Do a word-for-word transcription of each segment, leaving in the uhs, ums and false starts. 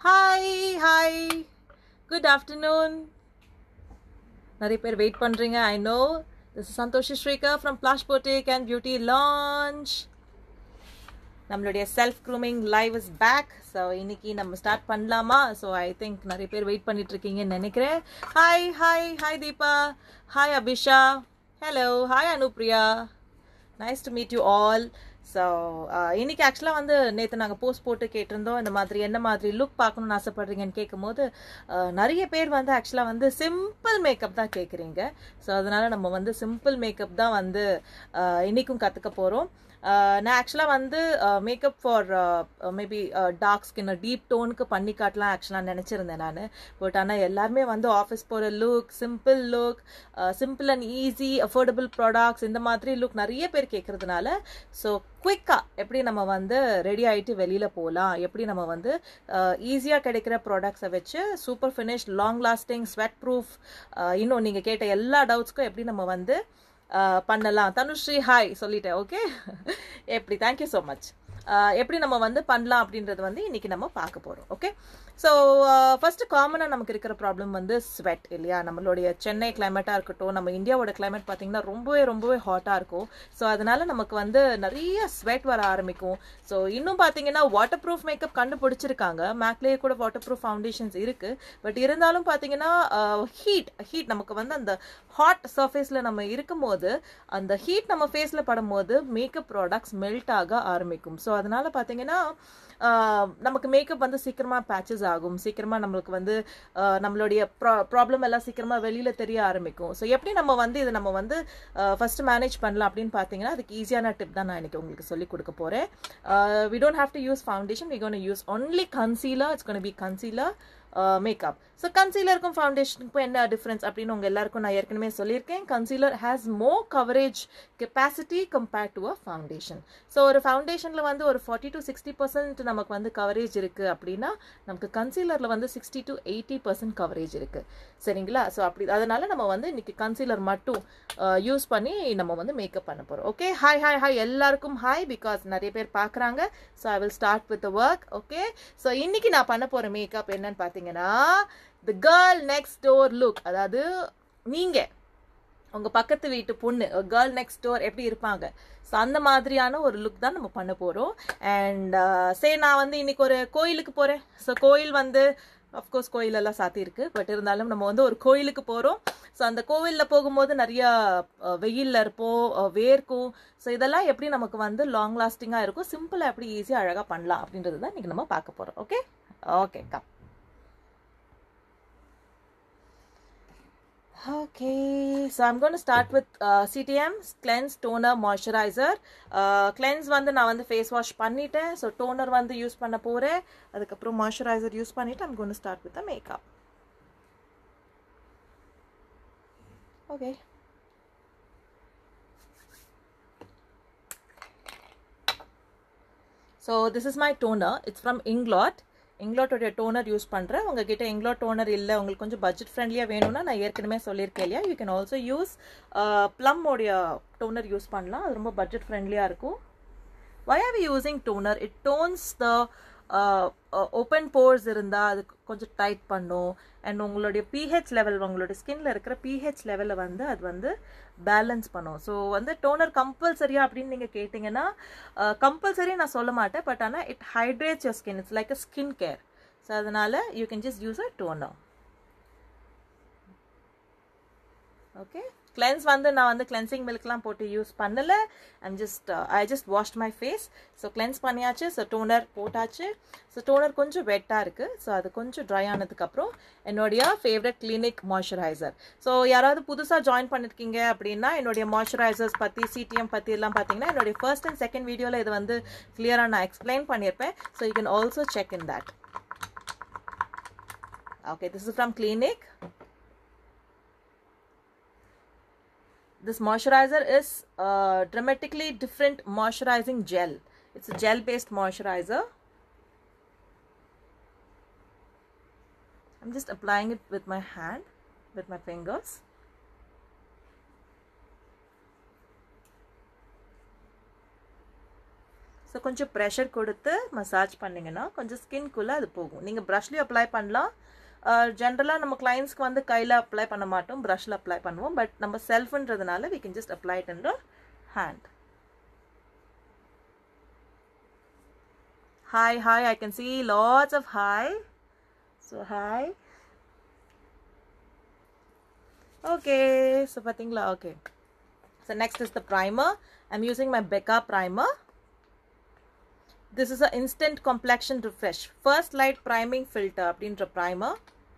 Hi, hi. Good afternoon. நிறைய பேர் wait பண்றீங்க. I know. This is Santoshi Shrika from Plush Boutique and Beauty Lounge. நம்மளுடைய self grooming live is back. So இன்னைக்கு நம்ம start பண்ணலாமா? So I think நிறைய பேர் வெயிட் பண்ணிட்டு இருக்கீங்கன்னு நினைக்கிறேன். Hi hi hi Deepa, hi Abisha, hello, hi Anupriya, nice to meet you all. So இன்னைக்கு ஆக்சுவலாக வந்து நேற்று நாங்கள் போஸ்ட் போட்டு கேட்டிருந்தோம், இந்த மாதிரி என்ன மாதிரி லுக் பார்க்கணுன்னு ஆசைப்படுறீங்கன்னு கேட்கும்போது நிறைய பேர் வந்து ஆக்சுவலாக வந்து சிம்பிள் மேக்கப் தான் கேட்குறீங்க. ஸோ அதனால நம்ம வந்து சிம்பிள் மேக்கப் தான் வந்து இன்னைக்கும் கற்றுக்க போகிறோம். நான் ஆக்சுவலாக வந்து makeup for maybe dark skin deep டோனுக்கு பண்ணி காட்டலாம் ஆக்சுவலாக நினச்சிருந்தேன் நான். பட் ஆனால் எல்லாருமே வந்து ஆஃபீஸ் போகிற look, simple look, simple and easy affordable products, இந்த மாதிரி லுக் நிறைய பேர் கேட்குறதுனால ஸோ குயிக்காக எப்படி நம்ம வந்து ரெடி ஆகிட்டு வெளியில் போகலாம், எப்படி நம்ம வந்து ஈஸியாக கிடைக்கிற ப்ராடக்ட்ஸை வச்சு super finish, long lasting, sweat proof, இன்னும் நீங்கள் கேட்ட எல்லா டவுட்ஸ்க்கும் எப்படி நம்ம வந்து பண்ணலாம். தனுஸ்ரீ ஹாய் சொல்லிட்டேன். ஓகே, எப்படி தேங்க்யூ ஸோ மச். எப்படி நம்ம வந்து பண்ணலாம் அப்படின்றது வந்து இன்னைக்கு நம்ம பார்க்க போகிறோம். ஓகே, ஸோ ஃபர்ஸ்ட் காமனாக நமக்கு இருக்கிற ப்ராப்ளம் வந்து ஸ்வெட் இல்லையா? நம்மளுடைய சென்னை கிளைமேட்டாக இருக்கட்டும், நம்ம இந்தியாவோட கிளைமேட் பார்த்திங்கன்னா ரொம்பவே ரொம்பவே ஹாட்டாக இருக்கும். ஸோ அதனால நமக்கு வந்து நிறைய ஸ்வெட் வர ஆரம்பிக்கும். ஸோ இன்னும் பார்த்தீங்கன்னா வாட்டர் ப்ரூஃப் மேக்கப் கண்டுபிடிச்சிருக்காங்க, மேக்லேயே கூட வாட்டர் ப்ரூஃப் ஃபவுண்டேஷன்ஸ் இருக்குது. பட் இருந்தாலும் பார்த்தீங்கன்னா ஹீட் ஹீட் நமக்கு வந்து அந்த ஹாட் சர்ஃபேஸில் நம்ம இருக்கும்போது அந்த ஹீட் நம்ம ஃபேஸில் படும்போது மேக்கப் ப்ராடக்ட்ஸ் மெல்ட் ஆக ஆரம்பிக்கும். ஸோ அதனால பார்த்தீங்கன்னா நமக்கு மேக்கப் வந்து சீக்கிரமாக பேச்சஸ் ஆகும், சீக்கிரமாக நம்மளுக்கு வந்து நம்மளுடைய ப்ரா ப்ராப்ளம் எல்லாம் சீக்கிரமாக வெளியில் தெரிய ஆரம்பிக்கும். ஸோ எப்படி நம்ம வந்து இதை நம்ம வந்து ஃபஸ்ட்டு மேனேஜ் பண்ணலாம் அப்படின்னு பார்த்தீங்கன்னா அதுக்கு ஈஸியான டிப் தான் நான் இன்றைக்கி உங்களுக்கு சொல்லி கொடுக்க போகிறேன். We don't have to use foundation, we gonna use only concealer. It's gonna be concealer makeup. So கன்சீலருக்கும் ஃபவுண்டேஷனுக்கும் என்ன டிஃப்ரென்ஸ் அப்படின்னு உங்கள் எல்லாருக்கும் நான் ஏற்கனவே சொல்லியிருக்கேன். Concealer has more coverage capacity compared to a foundation. So ஒரு ஃபவுண்டேஷனில் வந்து ஒரு ஃபார்ட்டி டு சிக்ஸ்டி பர்சன்ட் நமக்கு வந்து கவரேஜ் இருக்குது அப்படின்னா நமக்கு கன்சீலரில் வந்து sixty to eighty percent coverage இருக்குது. சரிங்களா? ஸோ அப்படி அதனால நம்ம வந்து இன்னைக்கு கன்சீலர் மட்டும் யூஸ் பண்ணி நம்ம வந்து மேக்கப் பண்ண போகிறோம். ஓகே, ஹாய் ஹாய் ஹாய் எல்லாருக்கும் ஹாய், பிகாஸ் நிறைய பேர் பார்க்குறாங்க. So I will start with the work. Okay, so இன்னைக்கு நான் பண்ண போகிற மேக்கப் என்னன்னு பார்த்தீங்கன்னா the girl next door look. அதாவது நீங்கள் உங்கள் பக்கத்து வீட்டு பொண்ணு, கேர்ள் நெக்ஸ்ட் டோர் எப்படி இருப்பாங்க, ஸோ அந்த மாதிரியான ஒரு லுக் தான் நம்ம பண்ண போகிறோம். அண்ட் சே நான் வந்து இன்னைக்கு ஒரு கோயிலுக்கு போகிறேன். ஸோ கோயில் வந்து அஃப்கோர்ஸ் கோயிலெல்லாம் சாத்தியிருக்கு, பட் இருந்தாலும் நம்ம வந்து ஒரு கோயிலுக்கு போகிறோம். ஸோ அந்த கோவிலில் போகும்போது நிறையா வெயிலில் இருப்போம், வேர்க்கும். ஸோ இதெல்லாம் எப்படி நமக்கு வந்து லாங் லாஸ்டிங்காக இருக்கும், சிம்பிளாக எப்படி ஈஸியாக அழகாக பண்ணலாம் அப்படின்றது தான் இன்றைக்கி நம்ம பார்க்க போகிறோம். Okay okay come. Okay, so I'm going to start with uh, C T M Cleanse Toner Moisturizer. uh, Cleanse வந்து நான் வந்து face wash பண்ணிட்டேன். So toner வந்து யூஸ் பண்ண போகிறேன், அதுக்கப்புறம் moisturizer யூஸ் பண்ணிட்டு I'm going to start with the makeup. Okay. So this is my toner. It's from Inglot. இங்க்லாட்டோடைய டோனர் யூஸ் பண்ணுறேன். உங்ககிட்ட இங்க்லாட் டோனர் இல்லை, உங்களுக்கு கொஞ்சம் பட்ஜெட் ஃப்ரெண்ட்லியாக வேணும்னா நான் ஏற்கனவே சொல்லியிருக்கேன் இல்லையா, யூ கேன் ஆல்சோ யூஸ் ப்ளம்மோடைய டோனர் யூஸ் பண்ணலாம், அது ரொம்ப பட்ஜெட் ஃப்ரெண்ட்லியாக இருக்கும். Why are we using toner? It tones the open pores இருந்தால் அது கொஞ்சம் டைட் பண்ணும். அண்ட் உங்களுடைய பிஹெச் லெவல், உங்களுடைய ஸ்கின்ல இருக்கிற பிஹெச் லெவலில் வந்து அது வந்து பேலன்ஸ் பண்ணும். ஸோ வந்து டோனர் கம்பல்சரியா அப்படின்னு நீங்கள் கேட்டிங்கன்னா கம்பல்சரி நான் சொல்ல மாட்டேன், பட் ஆனால் it hydrates your skin. It's like a skin care. So அதனால you can just use a toner. Okay, cleanse வந்து நான் வந்து கிளென்சிங் மில்க்லாம் போட்டு யூஸ் பண்ணலை. I'm just I just washed my face. So cleanse பண்ணியாச்சு. ஸோ டோனர் போட்டாச்சு. So toner கொஞ்சம் வெட்டாக இருக்குது. ஸோ அது கொஞ்சம் ட்ரை ஆனதுக்கப்புறம் என்னுடைய ஃபேவரட் கிளினிக் மாய்ஸ்சரைசர். ஸோ யாராவது புதுசாக ஜாயின் பண்ணியிருக்கீங்க அப்படின்னா என்னுடைய மாய்ஸ்சரைசர்ஸ் பற்றி, சிடிஎம் பற்றி எல்லாம் பார்த்தீங்கன்னா என்னுடைய ஃபர்ஸ்ட் அண்ட் செகண்ட் வீடியோவில் இது வந்து கிளியராக நான் எக்ஸ்பிளைன் பண்ணியிருப்பேன். So you can also check in that. Okay, this is from Clinique. This moisturizer is a dramatically different moisturizing gel. It's a gel based moisturizer. I'm just applying it with my hand, with my fingers. So கொஞ்சம் pressure கொடுத்து massage பண்ணிங்கன்னா கொஞ்சம் ஸ்கின்குள்ளே அது போகும். நீங்கள் ப்ரஷ்லேயும் apply பண்ணலாம். ஜென்ரலாக நம்ம கிளைண்ட்ஸ்க்கு வந்து கையில் அப்ளை பண்ண மாட்டோம், ப்ரஷில் அப்ளை பண்ணுவோம். பட் நம்ம செல்ஃப்ன்றதுனால we can just apply it in the hand. Hi, hi, I can see lots of hi. So hi. Okay, so pathingla, okay. So next is the primer. I'm using my Becca primer. This is an instant complexion refresh. First light priming filter அப்படின்ற primer.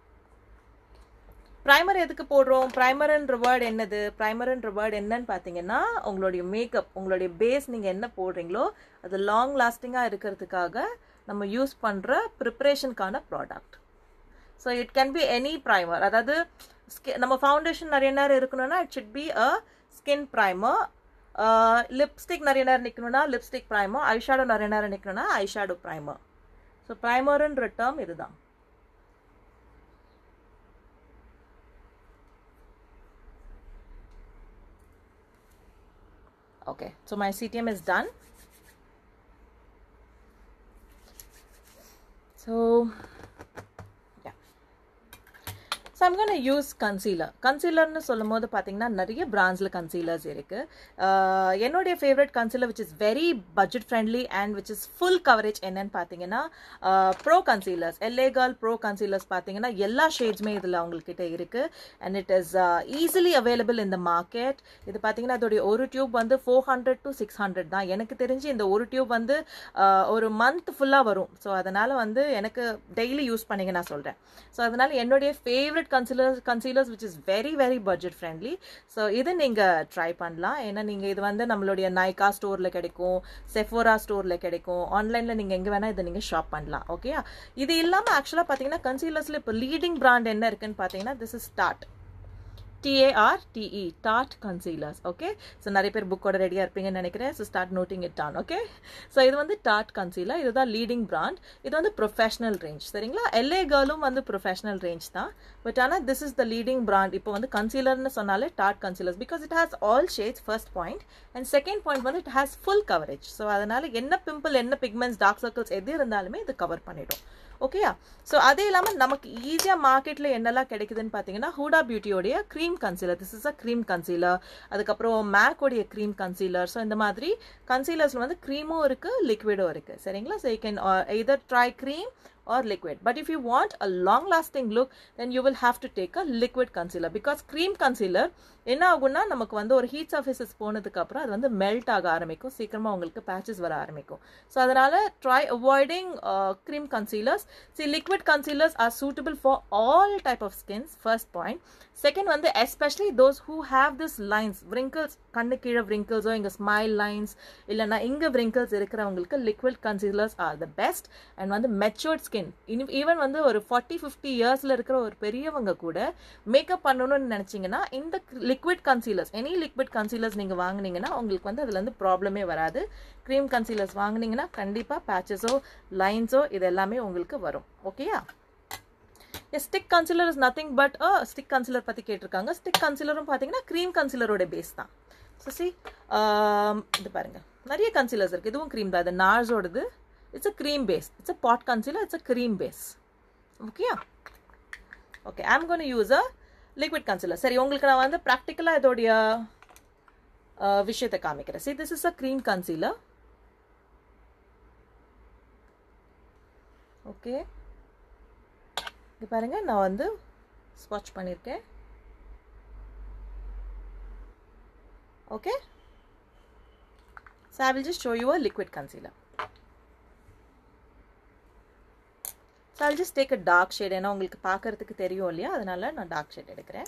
Primer எதுக்கு போடுறோம்? ப்ரைமர்ன்ற word என்னது? ப்ரைமர்ன்ற word என்னன்னு பார்த்தீங்கன்னா உங்களுடைய makeup, உங்களுடைய base நீங்கள் என்ன போடுறீங்களோ அது லாங் லாஸ்டிங்காக இருக்கிறதுக்காக நம்ம யூஸ் பண்ணுற ப்ரிப்ரேஷனுக்கான product. So it can be any primer. அதாவது நம்ம ஃபவுண்டேஷன் நிறைய நேரம் இருக்கணும்னா it should be a skin primer. Lipstick நிறைய நேரம் நிற்கணும்னா லிப்ஸ்டிக் ப்ரைமர். ஐஷேடோ நிறைய நேரம் நிற்கணும்னா ஐஷேடோ ப்ரைமர். ஸோ ப்ரைமர்ன்ற டேர்ம் இதுதான். Okay, so my C T M is done. So yeah, so I'm going to use concealer. Concealer nu sollumbodhu pathina nariya brands la concealers irukku. uh enoda favorite concealer which is very budget friendly and which is full coverage enna pathina uh, pro concealers, L A Girl pro concealers pathina ella shades me idula ungalkitta irukku and it is uh, easily available in the market. Idu pathina adoda oru tube vandu four hundred to six hundred da. Enakku therinji inda oru tube vandu oru month full ah varum. So adanal vandu enakku daily use paninga na solren. So adanal enoda favorite concealers concealers which is very very budget friendly. So idu neenga try pannalam. Ena neenga idu vandu nammaloda Nykaa store la kedaikum, Sephora store la kedaikum, online la neenga enga vena idu neenga shop pannalam. Okay, idu illama actually pathina concealers la ipo leading brand enna irukku pathina this is Tarte. T A R T E, Tarte concealers. Okay, so நிறைய பேர் புக்கோட ரெடியா இருப்பீங்கன்னு நினைக்கிறேன். So start noting it down. Okay, so இது வந்து Tarte concealer. இதுதான் leading brand. இது வந்து professional range. சரிங்களா? L A Girlum வந்து professional range தான். But ஆனா this is the leading brand. இப்போ வந்து concealerன்னு சொன்னாலே Tarte concealers because it has all shades, first point. And second point வந்து it has full coverage. So அதனால என்ன pimple, என்ன pigments, dark circles எது இருந்தாலுமே இது கவர் பண்ணிடும். ஓகேயா? ஸோ அதே இல்லாமல் நமக்கு ஈஸியாக மார்க்கெட்டில் என்னெல்லாம் கிடைக்குதுன்னு பார்த்தீங்கன்னா ஹூடா பியூட்டியோடைய cream concealer. This is a cream concealer. அதுக்கப்புறம் மேக்கோடைய க்ரீம் கன்சீலர். ஸோ இந்த மாதிரி கன்சீலர்ஸில் வந்து க்ரீமும் இருக்குது, லிக்விடும் இருக்குது. சரிங்களா? So you can either try cream or liquid. But if you want a long lasting look then you will have to take a liquid concealer because cream concealer என்ன ஆகும்னா நமக்கு வந்து ஒரு ஹீட் சர்ஃபேசஸ் போனதுக்கு அப்புறம் அது வந்து மெல்ட் ஆக ஆரம்பிக்கும், சீக்கிரமா உங்களுக்கு பேச்சஸ் வர ஆரம்பிக்கும். ஸோ அதனால try avoiding cream concealers. See, liquid concealers are suitable for all type of skins, first point. Second வந்து especially those who have this lines, wrinkles, கண்ணு கீழ wrinkles ஓ இங்க smile lines இல்லனா இங்க wrinkles இருக்கிறவங்களுக்கு liquid concealers are the best. and வந்து matured skin, even வந்து ஒரு forty fifty இயர்ஸ்ல இருக்கிற ஒரு பெரியவங்க கூட மேக்கப் பண்ணணும்னு நினைச்சீங்கன்னா இந்த liquid concealers, any liquid concealers நீங்க வாங்குனீங்கன்னா உங்களுக்கு வந்து அதுல இருந்து ப்ராப்ளமே வராது. cream concealers வாங்குனீங்கன்னா கண்டிப்பா பேச்சஸோ லைன்ஸோ இது எல்லாமே உங்களுக்கு வரும். ஓகேயா? Stick concealer is nothing but a stick concealer பற்றி கேட்டிருக்காங்க. ஸ்டிக் கன்சீலரும் பார்த்தீங்கன்னா க்ரீம் கன்சீலரோட பேஸ் தான். ஸோ சி இது பாருங்க, நிறைய கன்சீலர்ஸ் இருக்குது. இதுவும் க்ரீம் தான். இது நார்ஸோடது. It's a cream base. It's a pot concealer. It's a cream base. ஓகேயா? Okay, I am going to use a liquid concealer. சரி, உங்களுக்கு நான் வந்து ப்ராக்டிக்கலாக இதோடைய விஷயத்தை காமிக்கிறேன். See, this is a cream concealer. Okay, இது பாருங்க, நான் வந்து ஸ்வாட்ச் பண்ணியிருக்கேன். Okay, so I will just show you a liquid concealer. So I'll just take a dark shade. ஏன்னா உங்களுக்கு பார்க்கறதுக்கு தெரியும் இல்லையா, அதனால நான் டார்க் ஷேட் எடுக்கிறேன்.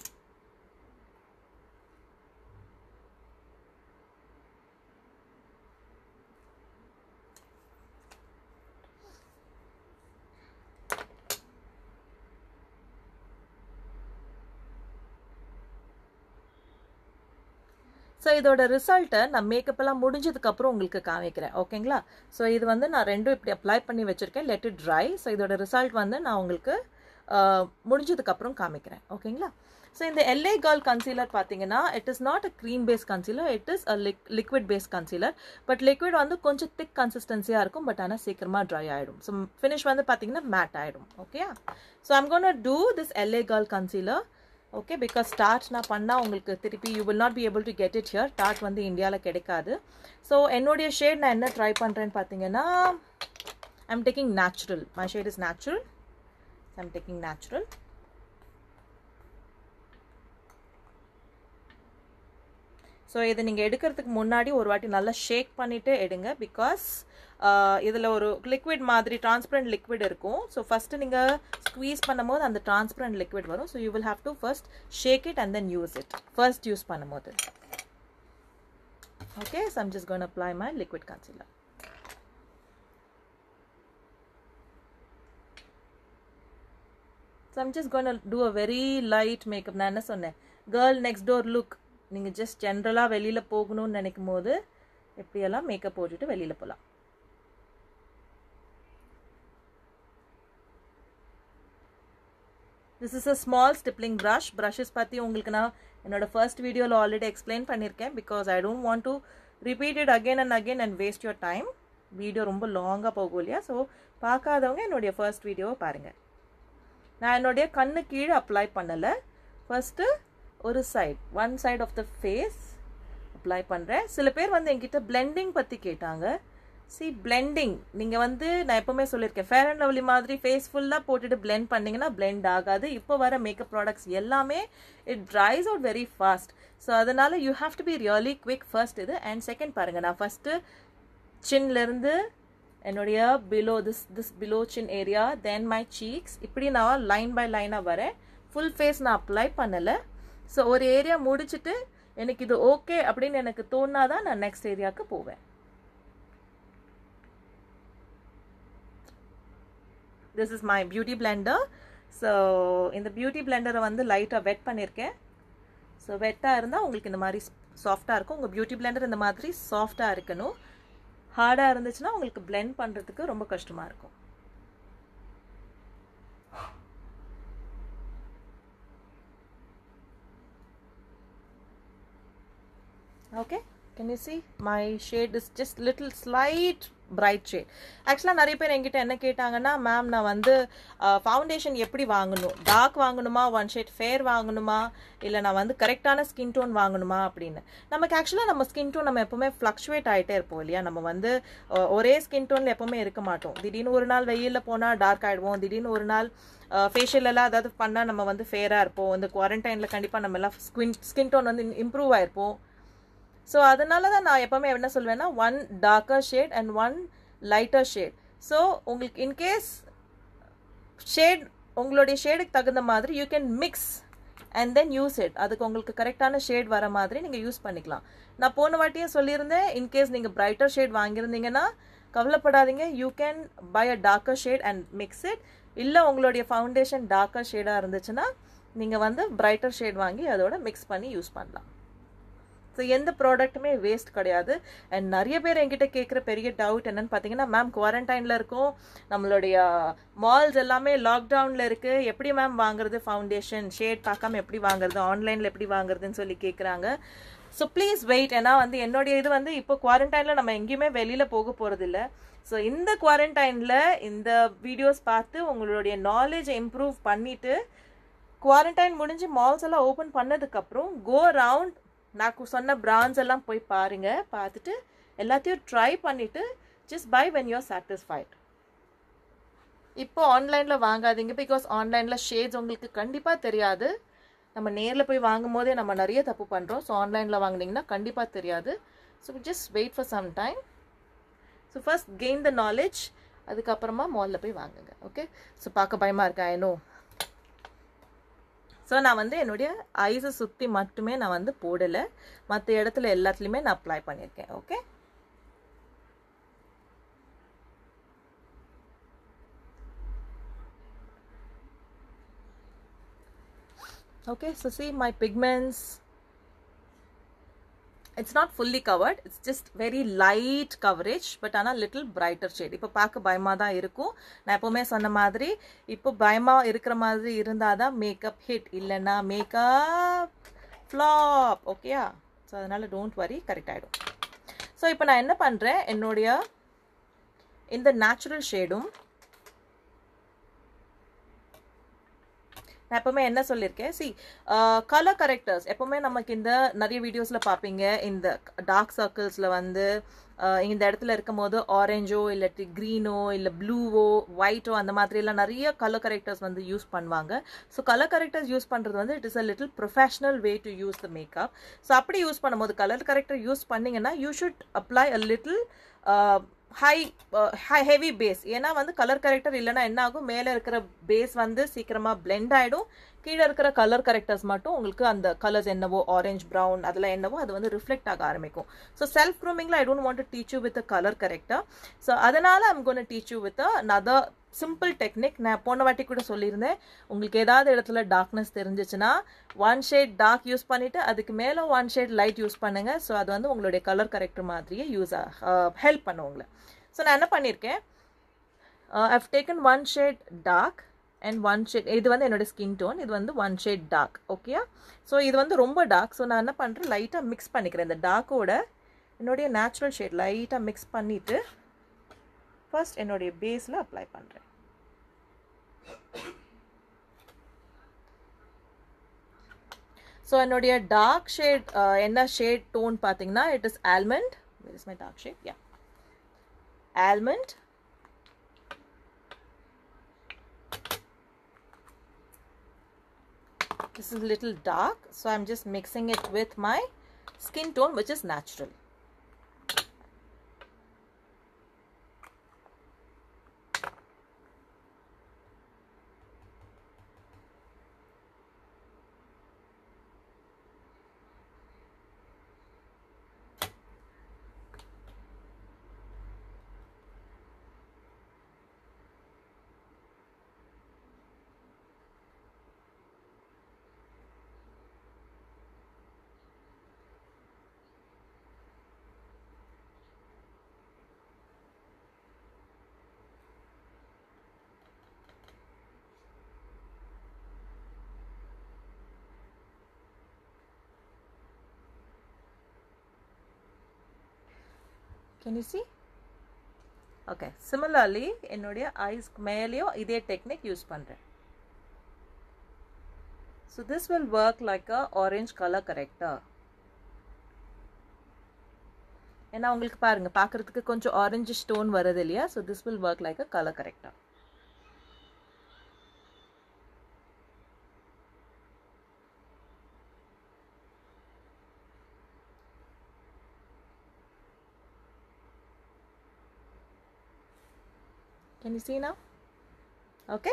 ஸோ இதோட ரிசல்ட்டை நான் மேக்கப் எல்லாம் முடிஞ்சதுக்கப்புறம் உங்களுக்கு காமிக்கிறேன். ஓகேங்களா? ஸோ இது வந்து நான் ரெண்டும் இப்படி அப்ளை பண்ணி வச்சுருக்கேன். Let it dry. ஸோ இதோட ரிசல்ட் வந்து நான் உங்களுக்கு முடிஞ்சதுக்கப்புறம் காமிக்கிறேன் ஓகேங்களா. ஸோ இந்த எல்ஏ கேர்ள் கன்சீலர் பார்த்தீங்கன்னா it is not a cream base concealer, it is a lic liquid base concealer. But liquid வந்து கொஞ்சம் திக் கன்சிஸ்டன்சியாக இருக்கும், பட் ஆனால் சீக்கிரமாக ட்ரை ஆகிடும். ஸோ ஃபினிஷ் வந்து பார்த்தீங்கன்னா மேட் ஆகிடும். Okay, so I'm gonna do this LA girl concealer. Okay, because Tarte நான் பண்ணால் உங்களுக்கு திருப்பி you will not be able to get it here. Tarte வந்து இந்தியாவில் கிடைக்காது. ஸோ என்னுடைய ஷேட் நான் என்ன ட்ரை பண்ணுறேன்னு பார்த்தீங்கன்னா I'm taking natural. My shade is natural. I'm taking natural. So இதை நீங்கள் எடுக்கிறதுக்கு முன்னாடி ஒரு வாட்டி நல்லா ஷேக் பண்ணிவிட்டு எடுங்க. பிகாஸ் இதில் ஒரு லிக்விட் மாதிரி டிரான்ஸ்பரண்ட் லிக்விட் இருக்கும். ஸோ ஃபஸ்ட்டு நீங்கள் ஸ்க்வீஸ் பண்ணும் போது அந்த டிரான்ஸ்பரண்ட் லிக்விட் வரும். So you will have to first shake it and then use it first use பண்ணும் போது. Okay, so I'm just going apply my liquid concealer. So I'm just going to do a very light makeup. நான் என்ன சொன்னேன், girl next door look. நீங்கள் just ஜென்ரலாக வெளியில் போகணும்னு நினைக்கும் போது எப்படியெல்லாம் மேக்கப் போட்டுட்டு வெளியில் போகலாம். This is a small stippling brush. Brushes பற்றி உங்களுக்கு நான் என்னோட ஃபர்ஸ்ட் வீடியோவில் ஆல்ரெடி எக்ஸ்பிளைன் பண்ணியிருக்கேன். Because I don't want to repeat it again and again and waste your time. Video ரொம்ப லாங்காக போகும் இல்லையா? ஸோ பார்க்காதவங்க என்னுடைய ஃபர்ஸ்ட் வீடியோவை பாருங்கள். நான் என்னுடைய கண்ணு கீழே அப்ளை பண்ணலை. ஃபர்ஸ்ட்டு ஒரு side one side of the face apply பண்ணுறேன். சில பேர் வந்து என்கிட்ட பிளெண்டிங் பற்றி கேட்டாங்க. சி பிளெண்டிங் நீங்கள் வந்து நான் எப்போவுமே சொல்லியிருக்கேன், ஃபேர் அண்ட் லவ்லி மாதிரி ஃபேஸ் ஃபுல்லாக போட்டுட்டு பிளெண்ட் பண்ணிங்கன்னா பிளெண்ட் ஆகாது. இப்போ வர மேக்கப் ப்ராடக்ட்ஸ் எல்லாமே it dries out very fast. So அதனால் you have to be really quick first இது. அண்ட் செகண்ட் பாருங்கள், நான் ஃபஸ்ட்டு சின்லேருந்து என்னுடைய below this this below chin area, then my cheeks, இப்படி நான் லைன் பை லைனாக வரேன். ஃபுல் ஃபேஸ் நான் அப்ளை பண்ணலை. ஸோ ஒரு ஏரியா முடிச்சுட்டு எனக்கு இது ஓகே அப்படின்னு எனக்கு தோணாதான் நான் நெக்ஸ்ட் ஏரியாவுக்கு போவேன். This is my beauty blender. So இந்த பியூட்டி பிளெண்டரை வந்து லைட்டாக வெட் பண்ணியிருக்கேன். ஸோ வெட்டாக இருந்தால் உங்களுக்கு இந்த மாதிரி சாஃப்டாக இருக்கும். உங்கள் பியூட்டி பிளெண்டர் இந்த மாதிரி சாஃப்டாக இருக்கணும். ஹார்டாக இருந்துச்சுன்னா உங்களுக்கு பிளெண்ட் பண்ணுறதுக்கு ரொம்ப கஷ்டமாக இருக்கும். Okay, can you see my shade is just little slight bright shade. ஆக்சுவலாக நிறைய பேர் என்கிட்ட என்ன கேட்டாங்கன்னா, மேம் நான் வந்து ஃபவுண்டேஷன் எப்படி வாங்கணும், டார்க் வாங்கணுமா, ஒன் ஷேட் ஃபேர் வாங்கணுமா, இல்லை நான் வந்து கரெக்டான ஸ்கின் டோன் வாங்கணுமா அப்படின்னு. நமக்கு ஆக்சுவலாக நம்ம ஸ்கின் டோன் நம்ம எப்போவுமே ஃப்ளக்சுவேட் ஆகிட்டே இருப்போம் இல்லையா? நம்ம வந்து ஒரே ஸ்கின் டோனில் எப்போவுமே இருக்க மாட்டோம். திடீர்னு ஒரு நாள் வெயிலில் போனால் டார்க் ஆகிடுவோம், திடீர்னு ஒரு நாள் ஃபேஷியல் எல்லாம் அதாவது பண்ணால் நம்ம வந்து ஃபேராக இருப்போம். இந்த குவாரண்டைனில் கண்டிப்பாக நம்ம எல்லாம் ஸ்கின் ஸ்கின் டோன் வந்து இம்ப்ரூவ் ஆகிருப்போம். ஸோ அதனால தான் நான் எப்போவுமே என்ன சொல்வேன்னா, one darker shade and one lighter shade. So உங்களுக்கு இன்கேஸ் ஷேட் உங்களுடைய ஷேடுக்கு தகுந்த மாதிரி you can mix and then use it. அதுக்கு உங்களுக்கு கரெக்டான ஷேட் வர மாதிரி நீங்கள் யூஸ் பண்ணிக்கலாம். நான் போன வாட்டியே சொல்லியிருந்தேன், இன்கேஸ் நீங்கள் பிரைட்டர் ஷேட் வாங்கியிருந்தீங்கன்னா கவலைப்படாதீங்க, you can buy a darker shade and mix it. இல்லை உங்களுடைய ஃபவுண்டேஷன் டார்க்கர் ஷேடாக இருந்துச்சுன்னா நீங்கள் வந்து பிரைட்டர் ஷேட் வாங்கி அதோட மிக்ஸ் பண்ணி யூஸ் பண்ணலாம். ஸோ எந்த ப்ராடக்ட்டுமே வேஸ்ட் கிடையாது. அண்ட் நிறைய பேர் என்கிட்ட கேட்குற பெரிய டவுட் என்னன்னு பார்த்தீங்கன்னா, மேம் குவாரண்டைனில் இருக்கும், நம்மளுடைய மால்ஸ் எல்லாமே லாக்டவுனில் இருக்குது, எப்படி மேம் வாங்குறது ஃபவுண்டேஷன் ஷேட் பார்க்காம எப்படி வாங்குறது, ஆன்லைனில் எப்படி வாங்குறதுன்னு சொல்லி கேட்குறாங்க. So please wait. ஏன்னா வந்து என்னுடைய இது வந்து இப்போ குவாரண்டைனில் நம்ம எங்கேயுமே வெளியில் போக போகிறதில்ல. ஸோ இந்த குவாரண்டைனில் இந்த வீடியோஸ் பார்த்து உங்களுடைய நாலேஜை இம்ப்ரூவ் பண்ணிவிட்டு குவாரண்டைன் முடிஞ்சு மால்ஸ் எல்லாம் ஓப்பன் பண்ணதுக்கப்புறம் கோ அரவுண்ட் நான் சொன்ன பிராண்ட்ஸ் எல்லாம் போய் பாருங்கள். பார்த்துட்டு எல்லாத்தையும் ட்ரை பண்ணிவிட்டு just buy when you are satisfied. இப்போ ஆன்லைனில் வாங்காதீங்க. பிகாஸ் ஆன்லைனில் ஷேட்ஸ் உங்களுக்கு கண்டிப்பாக தெரியாது. நம்ம நேரில் போய் வாங்கும் போதே நம்ம நிறைய தப்பு பண்ணுறோம். ஸோ ஆன்லைனில் வாங்கினீங்கன்னா கண்டிப்பாக தெரியாது. So just wait for some time. So first gain the knowledge, அதுக்கப்புறமா மாலில் போய் வாங்குங்க. ஓகே, ஸோ பார்க்க பயமாக இருக்கா ஏனோ. ஸோ நான் வந்து என்னுடைய ஐஸை சுற்றி மட்டுமே நான் வந்து போடலை, மற்ற இடத்துல எல்லாத்துலேயுமே நான் அப்ளை பண்ணியிருக்கேன். Okay, okay. So see my pigments it's not fully covered, it's just very light coverage, but ana little brighter shade. இப்போ பார்க்க பயமா தான் இருக்கும். நான் எப்பவுமே சொன்ன மாதிரி இப்போ பயமா இருக்கிற மாதிரி இருந்தாதான் மேக்கப் ஹிட், இல்லைன்னா மேக்கப் ஃப்ளாப். ஓகேயா? ஸோ அதனால டோன்ட் வரி, கரெக்ட் ஆகிடும். ஸோ இப்போ நான் என்ன பண்ணுறேன், என்னுடைய இந்த நேச்சுரல் ஷேடும் நான் எப்பவுமே என்ன சொல்லியிருக்கேன், சி கலர் கரெக்டர்ஸ் எப்பவுமே நமக்கு இந்த நிறைய வீடியோஸில் பார்ப்பீங்க, இந்த டார்க் சர்க்கிள்ஸில் வந்து இந்த இடத்துல இருக்கும் போது ஆரஞ்சோ இல்லாட்டி க்ரீனோ இல்லை ப்ளூவோ ஒயிட்டோ அந்த மாதிரிலாம் நிறைய கலர் கரெக்டர்ஸ் வந்து யூஸ் பண்ணுவாங்க. ஸோ கலர் கரெக்டர்ஸ் யூஸ் பண்ணுறது வந்து it is a little professional way to use the makeup. So அப்படி யூஸ் பண்ணும்போது கலர் கரெக்டர் யூஸ் பண்ணிங்கன்னா you should apply a little high high heavy base. ஏன்னா வந்து colour character இல்லைன்னா என்ன ஆகும், மேலே இருக்கிற பேஸ் வந்து சீக்கிரமாக பிளெண்ட் ஆகிடும், கீழே இருக்கிற கலர் கரெக்டர்ஸ் மட்டும் உங்களுக்கு அந்த கலர்ஸ் என்னவோ ஆரஞ்ச் ப்ரௌன் அதெல்லாம் என்னவோ அது வந்து ரிஃப்ளெக்ட் ஆக ஆரம்பிக்கும். ஸோ செல்ஃப் க்ரூமிங்கில் I don't want to teach you with a colour corrector. So அதனால் I'm gonna teach you with another simple technique. நான் போன வாட்டி கூட சொல்லியிருந்தேன், உங்களுக்கு ஏதாவது இடத்துல டார்க்னஸ் தெரிஞ்சிச்சுன்னா ஒன் ஷேட் டார்க் யூஸ் பண்ணிவிட்டு அதுக்கு மேலே ஒன் ஷேட் லைட் யூஸ் பண்ணுங்கள். ஸோ அது வந்து உங்களுடைய கலர் கரெக்டர் மாதிரியே யூஸ் ஹெல்ப் பண்ணும் உங்களை. ஸோ நான் என்ன பண்ணியிருக்கேன், I've taken one shade dark and one shade, இது வந்து என்னோட ஸ்கின் டோன், இது வந்து ஒன் ஷேட் டார்க். ஓகேயா? ஸோ இது வந்து ரொம்ப டார்க். ஸோ நான் என்ன பண்ணுறேன், லைட்டாக மிக்ஸ் பண்ணிக்கிறேன் இந்த டார்க்கோட என்னுடைய நேச்சுரல் ஷேட் லைட்டாக மிக்ஸ் பண்ணிவிட்டு ஃபர்ஸ்ட் என்னுடைய பேஸில் அப்ளை பண்ணுறேன். ஸோ என்னுடைய டார்க் ஷேட் என்ன ஷேட் டோன் பார்த்தீங்கன்னா it is almond. Where is my dark shade? Yeah, almond. This is a little dark, so I'm just mixing it with my skin tone, which is natural. Can you see? Okay, similarly என்னுடைய eyes மேலேயும் இதே technique use பண்ணுறேன். So this will work like a orange color corrector. ஏன்னா உங்களுக்கு பாருங்க பார்க்கறதுக்கு கொஞ்சம் orange stone வருது இல்லையா? So this will work like a color corrector. Can you see now? Okay.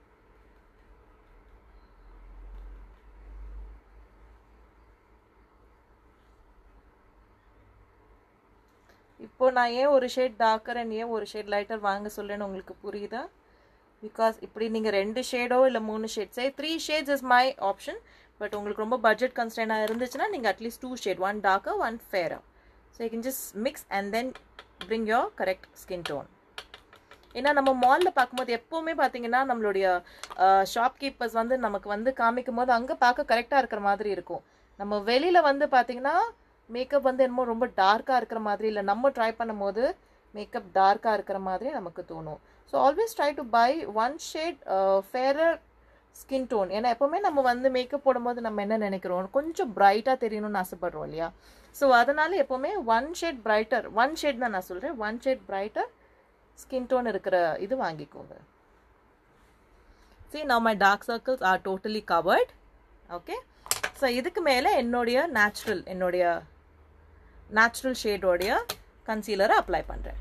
இப்போ நான் ஏன் ஒரு ஷேட் டார்க்கர் அண்ட் ஏன் ஒரு ஷேட் லைட்டர் வாங்க சொல்றேன்னு உங்களுக்கு புரியுதா? பிகாஸ் இப்படி நீங்கள் ரெண்டு ஷேடோ இல்லை மூணு shades three shades is my option. But உங்களுக்கு ரொம்ப பட்ஜெட் கன்ஸ்ட்ரெயினாக இருந்துச்சுன்னா நீங்கள் at least two shade, one darker one fairer. So you can just mix and then bring your correct skin tone. ஏன்னா நம்ம மாலில் பார்க்கும்போது எப்போவுமே பார்த்தீங்கன்னா நம்மளுடைய ஷாப்கீப்பர்ஸ் வந்து நமக்கு வந்து காமிக்கும் போது அங்கே பார்க்க கரெக்டாக இருக்கிற மாதிரி இருக்கும். நம்ம வெளியில் வந்து பார்த்தீங்கன்னா மேக்கப் வந்து என்னமோ ரொம்ப டார்க்காக இருக்கிற மாதிரி, இல்லை நம்ம ட்ரை பண்ணும் போது மேக்கப் டார்க்காக இருக்கிற மாதிரி நமக்கு தோணும். So always try to buy one shade fairer skin tone. ஏன்னா எப்போவுமே நம்ம வந்து மேக்கப் போடும்போது நம்ம என்ன நினைக்கிறோம், கொஞ்சம் பிரைட்டாக தெரியணும்னு ஆசைப்படுறோம் இல்லையா? ஸோ அதனால எப்போவுமே one shade brighter, one shade தான் நான் சொல்கிறேன், one shade brighter skin tone இருக்கிற இது வாங்கிக்கோங்க. See, now my dark circles are totally covered. Okay. So இதுக்கு மேலே என்னுடைய நேச்சுரல் என்னுடைய நேச்சுரல் ஷேடோடைய கன்சீலரை அப்ளை பண்ணுறேன்.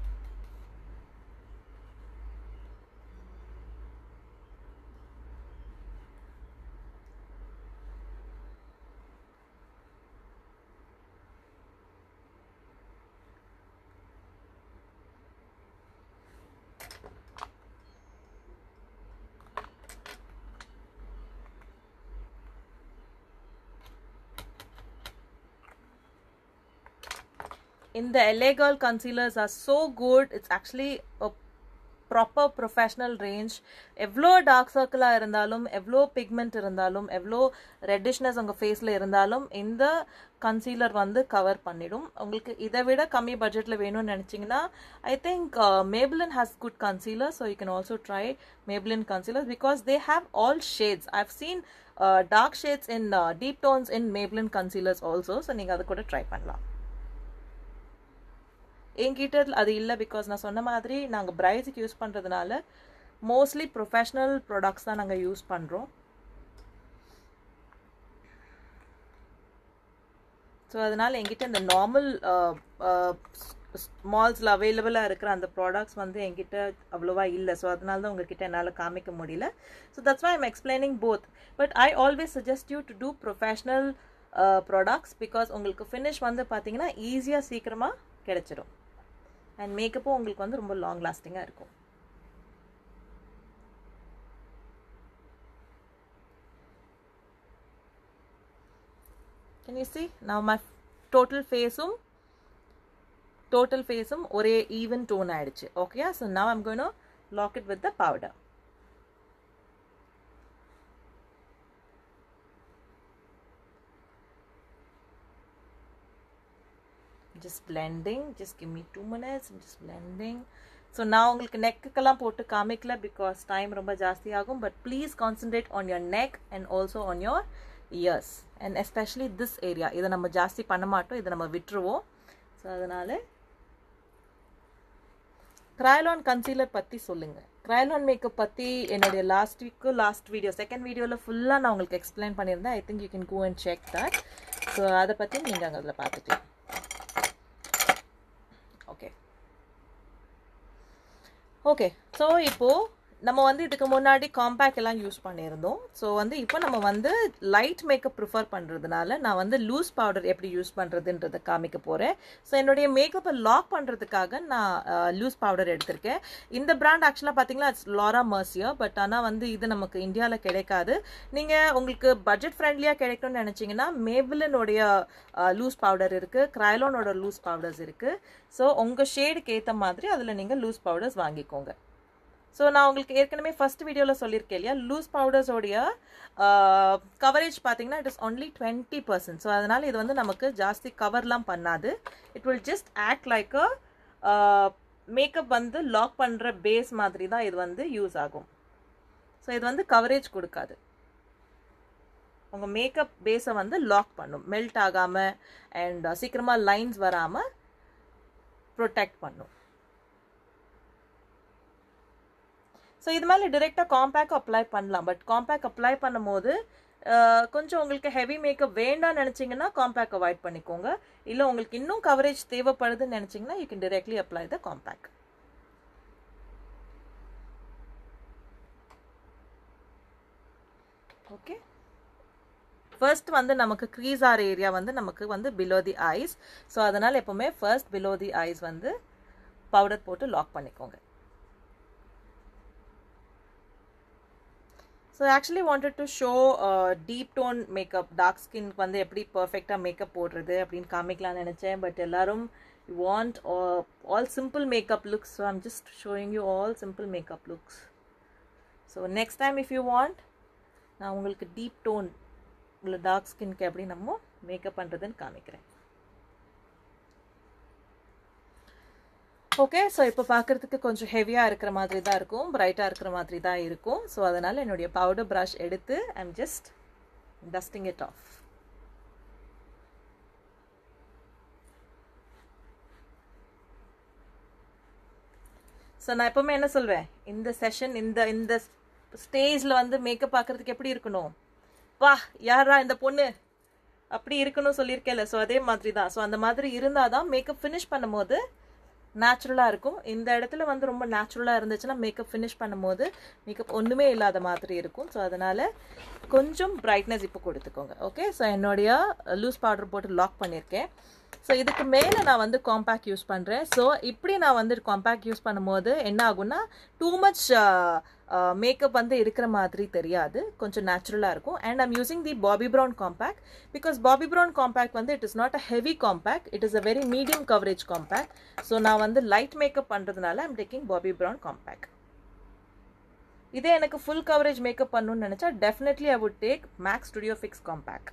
in the L A Girl concealers are so good. It's actually a proper professional range. எவ்வளோ டார்க் சர்க்கிளாக இருந்தாலும், எவ்வளோ பிக்மெண்ட் இருந்தாலும், எவ்வளோ ரெட்டிஷ்னஸ் உங்கள் ஃபேஸில் இருந்தாலும் இந்த கன்சீலர் வந்து கவர் பண்ணிடும். உங்களுக்கு இதை விட கம்மி பட்ஜெட்டில் வேணும்னு நினச்சிங்கன்னா I think Maybelline has good concealer, so you can also try Maybelline concealers because they have all shades. I've seen uh, dark shades in uh, deep tones in Maybelline concealers also, so நீங்கள் அதை கூட try பண்ணலாம். என்கிட்ட அது இல்லை because நான் சொன்ன மாதிரி நாங்கள் பிரைட்ஸுக்கு யூஸ் பண்ணுறதுனால மோஸ்ட்லி ப்ரொஃபஷ்னல் ப்ராடக்ட்ஸ் தான் நாங்கள் யூஸ் பண்ணுறோம். ஸோ அதனால் என்கிட்ட இந்த நார்மல் மால்ஸில் அவைலபிளாக இருக்கிற அந்த ப்ராடக்ட்ஸ் வந்து என்கிட்ட அவ்வளோவா இல்லை. ஸோ அதனால தான் உங்ககிட்ட என்னால் காமிக்க முடியல. So that's why I'm explaining both. But I always suggest you to do professional products because உங்களுக்கு ஃபினிஷ் வந்து பார்த்தீங்கன்னா ஈஸியாக சீக்கிரமாக கிடைச்சிடும். அண்ட் மேக்கப்பும் உங்களுக்கு வந்து ரொம்ப லாங் லாஸ்டிங்காக இருக்கும். Can you see? Now my total face-um total face-um ஒரே even tone ஆயிடுச்சு. Okay, so now I'm going to lock it with the powder. Just blending, just give me two minutes. I'm just blending. So now உங்களுக்கு நெக்குக்கெல்லாம் போட்டு காமிக்கல because time ரொம்ப ஜாஸ்தி ஆகும். But please concentrate on your neck and also on your ears and especially this area. இதை நம்ம ஜாஸ்தி பண்ண மாட்டோம், இதை நம்ம விட்டுருவோம். ஸோ அதனால Kryolan concealer பற்றி சொல்லுங்க. Kryolan மேக்கப் பற்றி என்னுடைய last week last video second வீடியோவில் ஃபுல்லாக நான் உங்களுக்கு எக்ஸ்பிளைன் பண்ணியிருந்தேன். I think you can go and check that. So அதை பற்றி நீங்கள் அங்கே அதில் பார்த்துக்கலாம். ஓகே ஓகே ஸோ இப்போது நம்ம வந்து இதுக்கு முன்னாடி காம்பேக்ட் எல்லாம் யூஸ் பண்ணியிருந்தோம். ஸோ வந்து இப்போ நம்ம வந்து லைட் மேக்கப் ப்ரிஃபர் பண்ணுறதுனால நான் வந்து லூஸ் பவுடர் எப்படி யூஸ் பண்ணுறதுன்றதை காமிக்க போகிறேன். ஸோ என்னுடைய மேக்கப்பை லாக் பண்ணுறதுக்காக நான் லூஸ் பவுடர் எடுத்திருக்கேன். இந்த பிராண்ட் ஆக்சுவலாக பார்த்தீங்கன்னா இட்ஸ் லாரா மர்சியர். பட் ஆனால் வந்து இது நமக்கு இந்தியாவில் கிடைக்காது. நீங்கள் உங்களுக்கு பட்ஜெட் ஃப்ரெண்ட்லியாக கிடைக்கணும்னு நினச்சிங்கன்னா மேபிளினுடைய லூஸ் பவுடர் இருக்குது, Kryolanோட லூஸ் பவுடர்ஸ் இருக்குது. ஸோ உங்கள் ஷேடுக்கு ஏற்ற மாதிரி அதில் நீங்கள் லூஸ் பவுடர்ஸ் வாங்கிக்கோங்க. ஸோ நான் உங்களுக்கு ஏற்கனவே ஃபர்ஸ்ட் வீடியோவில் சொல்லியிருக்கேன் இல்லையா, லூஸ் பவுடர்ஸோடைய கவரேஜ் பார்த்தீங்கன்னா it is only twenty percent. So அதனால் இது வந்து நமக்கு ஜாஸ்தி கவர்லாம் பண்ணாது. It will just act like a makeup வந்து லாக் பண்ணுற பேஸ் மாதிரி தான் இது வந்து யூஸ் ஆகும். ஸோ இது வந்து கவரேஜ் கொடுக்காது, உங்கள் மேக்கப் பேஸை வந்து லாக் பண்ணும், மெல்ட் ஆகாமல் அண்ட் சீக்கிரமாக லைன்ஸ் வராமல் ப்ரொடெக்ட் பண்ணும். ஸோ இது மேலே டிரெக்டாக காம்பேக்ட் அப்ளை பண்ணலாம். பட் காம்பேக்ட் அப்ளை பண்ணும் போது கொஞ்சம் உங்களுக்கு ஹெவி மேக்கப் வேண்டாம்னு நினச்சிங்கன்னா காம்பேக்ட் அவாய்ட் பண்ணிக்கோங்க. இல்லை உங்களுக்கு இன்னும் கவரேஜ் தேவைப்படுதுன்னு நினச்சிங்கன்னா you can directly apply the compact. Okay, first வந்து நமக்கு க்ரீஸ் ஆர் ஏரியா வந்து நமக்கு வந்து பிலோ தி ஐஸ். ஸோ அதனால் எப்போவுமே ஃபர்ஸ்ட் பிலோ தி ஐஸ் வந்து பவுடர் போட்டு லாக் பண்ணிக்கோங்க. So I actually wanted to show uh, deep tone makeup, dark skin வந்து எப்படி பர்ஃபெக்டாக மேக்கப் போடுறது அப்படின்னு காமிக்கலாம்னு நினச்சேன். பட் எல்லாரும் you want uh, all simple makeup looks, so I'm just showing you all simple makeup looks. So next time if you want நான் உங்களுக்கு deep tone உள்ள dark skinக்கு எப்படி நம்ம மேக்கப் பண்ணுறதுன்னு காமிக்கிறேன். ஓகே, ஸோ இப்போ பார்க்குறதுக்கு கொஞ்சம் ஹெவியாக இருக்கிற மாதிரி தான் இருக்கும், பிரைட்டாக இருக்கிற மாதிரி தான் இருக்கும். ஸோ அதனால் என்னுடைய பவுடர் ப்ரஷ் எடுத்து I'm just dusting it off. So நான் எப்போவுமே என்ன சொல்வேன், இந்த செஷன் இந்த இந்த ஸ்டேஜில் வந்து மேக்கப் பார்க்குறதுக்கு எப்படி இருக்கணும், வா யாரா இந்த பொண்ணு அப்படி இருக்கணும் சொல்லியிருக்கேன்ல. ஸோ அதே மாதிரி தான். ஸோ அந்த மாதிரி இருந்தால் தான் மேக்கப் ஃபினிஷ் பண்ணும் போது நேச்சுரலாக இருக்கும். இந்த இடத்துல வந்து ரொம்ப நேச்சுரலாக இருந்துச்சுன்னா மேக்கப் ஃபினிஷ் பண்ணும்போது மேக்கப் ஒன்றுமே இல்லாத மாதிரி இருக்கும். ஸோ அதனால் கொஞ்சம் பிரைட்னஸ் இப்போ கொடுத்துக்கோங்க. ஓகே, ஸோ என்னுடைய லூஸ் பவுடர் போட்டு லாக் பண்ணியிருக்கேன். ஸோ இதுக்கு மேலே நான் வந்து காம்பேக்ட் யூஸ் பண்ணுறேன். ஸோ இப்படி நான் வந்து காம்பேக்ட் யூஸ் பண்ணும்போது என்ன ஆகும்னா டூ மச் மேக்கப் வந்து இருக்கிற மாதிரி தெரியாது, கொஞ்சம் நேச்சுரலாக இருக்கும். And I'm using the Bobbi Brown compact because Bobbi Brown compact வந்து it is not a heavy compact, it is a very medium coverage compact. So நான் வந்து லைட் மேக்கப் பண்ணுறதுனால I'm taking Bobbi Brown compact. இதே எனக்கு full coverage makeup பண்ணணும்னு நினச்சா definitely I would take MAC Studio Fix compact.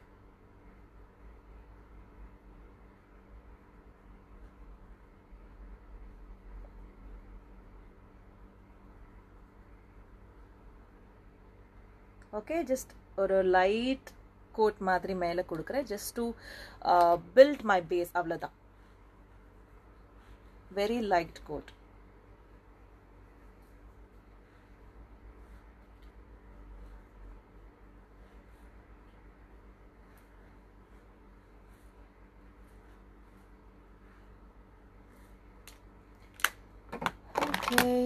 Okay, just ஒரு light coat மாதிரி மேலே கொடுக்குறேன், just to build my base, அவ்வளோதான். Very light coat. Okay.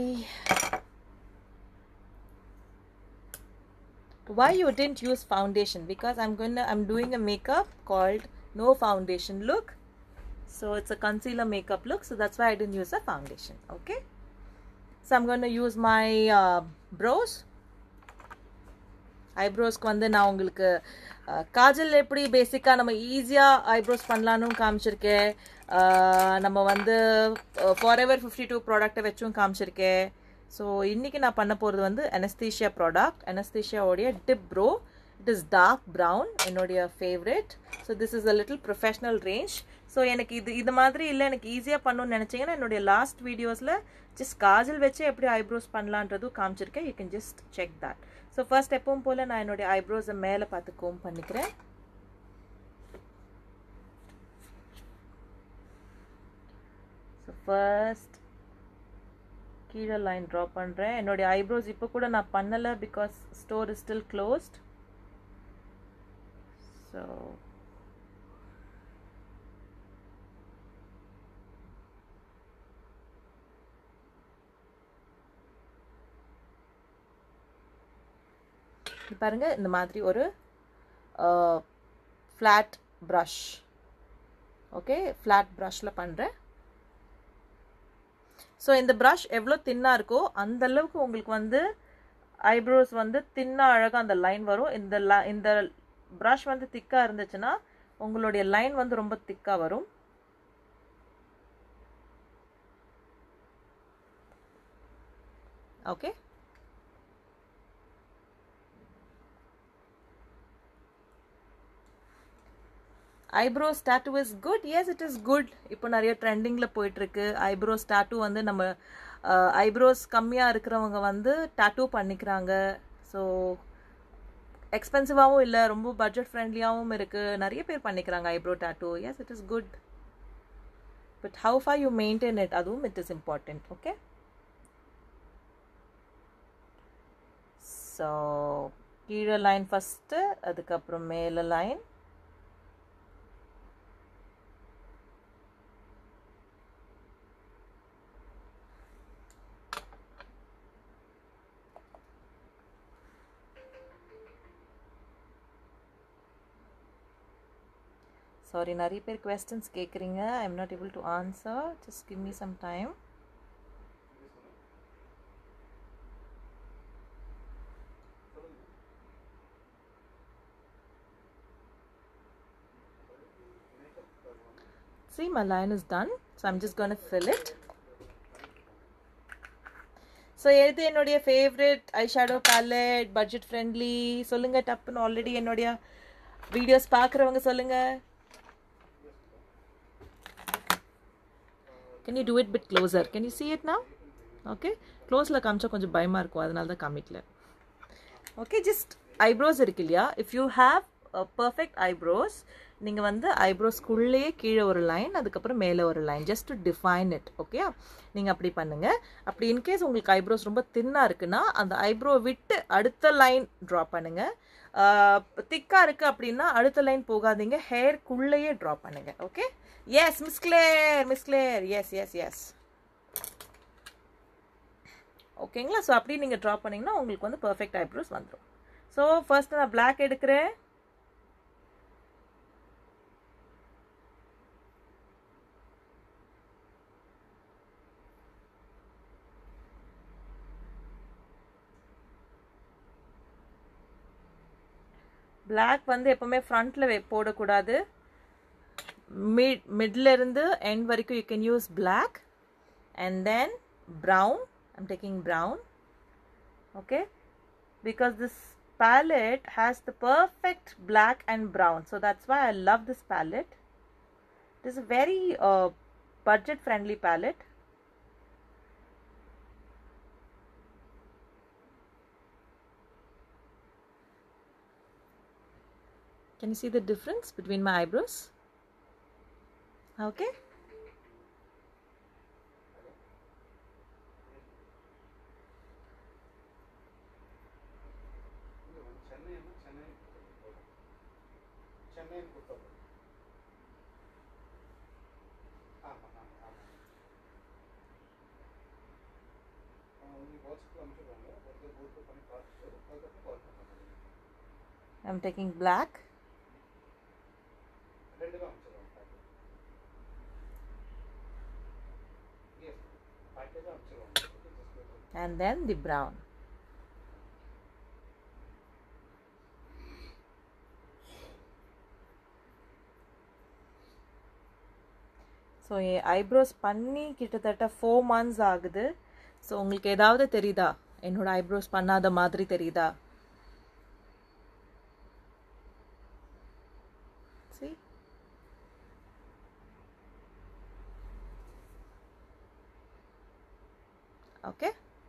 Why you didn't use foundation? Because I'm gonna I'm doing a makeup called no foundation look, so it's a concealer makeup look, so that's why I didn't use a foundation. Okay, so I'm going to use my uh, brows. eyebrows ku vandu na ungalku kajal eppadi basic-a nama easy-a eyebrows pannalaanu kaamichiruken, நம்ம வந்து forever fifty-two product வெச்சும் காமிச்சிருக்கேன். So இன்றைக்கி நான் பண்ண போகிறது வந்து Anastasia product, அனஸ்தீஷியாவோடைய dip brow. It is dark brown, என்னுடைய favourite. So this is a little professional range. So எனக்கு இது இது மாதிரி இல்லை, எனக்கு ஈஸியாக பண்ணணும்னு நினச்சிங்கன்னா என்னுடைய லாஸ்ட் வீடியோஸில் ஜஸ்ட் காஜல் வச்சு எப்படி ஐப்ரோஸ் பண்ணலான்றதும் காமிச்சிருக்கேன். You can just check that. So first எப்பவும் போல் நான் என்னுடைய ஐப்ரோஸை மேலே பார்த்து கோம் பண்ணிக்கிறேன். ஸோ ஃபர்ஸ்ட் கீழே லைன் ட்ரா பண்ணுறேன். என்னுடைய ஐப்ரோஸ் இப்போ கூட நான் பண்ணலை because store is still closed. So பாருங்க, இந்த மாதிரி ஒரு ஃப்ளாட் ப்ரஷ். ஓகே, ஃப்ளாட் ப்ரஷில் பண்ணுறேன். ஸோ இந்த ப்ரஷ் எவ்வளோ தின்னாக இருக்கோ அந்த அளவுக்கு உங்களுக்கு வந்து ஐப்ரோஸ் வந்து தின்னாக அழகாக அந்த லைன் வரும். இந்த ல இந்த ப்ரஷ் வந்து திக்காக இருந்துச்சுன்னா உங்களுடைய லைன் வந்து ரொம்ப திக்காக வரும். Okay, eyebrows tattoo is good. Yes, it is good. இப்போ நிறைய ட்ரெண்டிங்கில் போயிட்டுருக்கு. ஐப்ரோஸ் டாட்டூ வந்து நம்ம ஐப்ரோஸ் கம்மியாக இருக்கிறவங்க வந்து டாட்டூ பண்ணிக்கிறாங்க. ஸோ எக்ஸ்பென்சிவாகவும் இல்லை, ரொம்ப பட்ஜெட் ஃப்ரெண்ட்லியாகவும் இருக்குது. நிறைய பேர் பண்ணிக்கிறாங்க eyebrow tattoo. Yes, it is good. But how far you maintain it, அதுவும் it is important. Okay, so கீழே லைன் ஃபஸ்ட்டு, அதுக்கப்புறம் மேலே லைன். Sorry, நிறைய பேர் questions கேட்குறீங்க. I am not able to answer. Just give me some time. See, my line is done. So I'm just going to fill it. So எது என்னுடைய favourite eyeshadow palette, budget friendly சொல்லுங்க டப்புன்னு. Already என்னுடைய videos பார்க்குறவங்க சொல்லுங்க. Can you do it bit closer? Can you see it now? Okay, closeல காமிச்சா கொஞ்சம் பயமா இருக்கும், அதனால தான் காமிக்கல. Okay, just eyebrows இருக்கு இல்லையா, if you have a perfect eyebrows, நீங்க வந்து ஐப்ரோஸ்க்குள்ளேயே கீழே ஒரு லைன், அதுக்கப்புறம் மேலே ஒரு line, just to define it. Okay, நீங்கள் அப்படி பண்ணுங்க. அப்படி இன்கேஸ் உங்களுக்கு ஐப்ரோஸ் ரொம்ப தின்னாக இருக்குன்னா அந்த ஐப்ரோ விட்டு அடுத்த லைன் ட்ரா பண்ணுங்க. திக்காக இருக்குது அப்படின்னா அடுத்த லைன் போகாதீங்க, ஹேர்க்குள்ளேயே ட்ரா பண்ணுங்க. Okay, yes Miss Claire, Miss Claire, yes yes yes ஓகேங்களா. ஸோ அப்படி நீங்கள் ட்ரா பண்ணிங்கன்னா உங்களுக்கு வந்து பர்ஃபெக்ட் ஐப்ரோஸ் வந்துடும். ஸோ ஃபர்ஸ்ட் நான் பிளாக் எடுக்கிறேன். black வந்து எப்பவுமே frontல போடக்கூடாது. mid middle இருந்து end வரைக்கும் you can use black and then brown. I'm taking brown. Okay, because this palette has the perfect black and brown, so that's why I love this palette. It is a very uh, budget friendly palette. Can you see the difference between my eyebrows? Okay. I'm taking black. And then the brown. So eyebrows பண்ணி கிட்டத்தட்ட four months ஆகுது. So உங்களுக்கு ஏதாவது தெரியுதா? என்னோட eyebrows பண்ணாத மாதிரி தெரியுதா? See? Okay.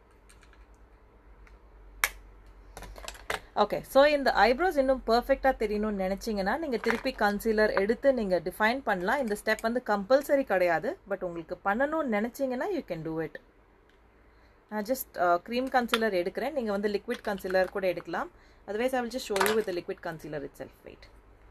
Okay, so இந்த eyebrows இன்னும் perfect-ஆ தெரியணும்னு நினைச்சீங்கன்னா நீங்க திருப்பி concealer எடுத்து நீங்க define பண்ணலாம். இந்த step வந்து compulsory கிடையாது, but உங்களுக்கு பண்ணணும்னு நினைச்சீங்கன்னா you can do it. நான் just uh, cream concealer எடுக்கிறேன். நீங்க வந்து liquid concealer கூட எடுக்கலாம். Otherwise I will just show you with the liquid concealer itself. Wait.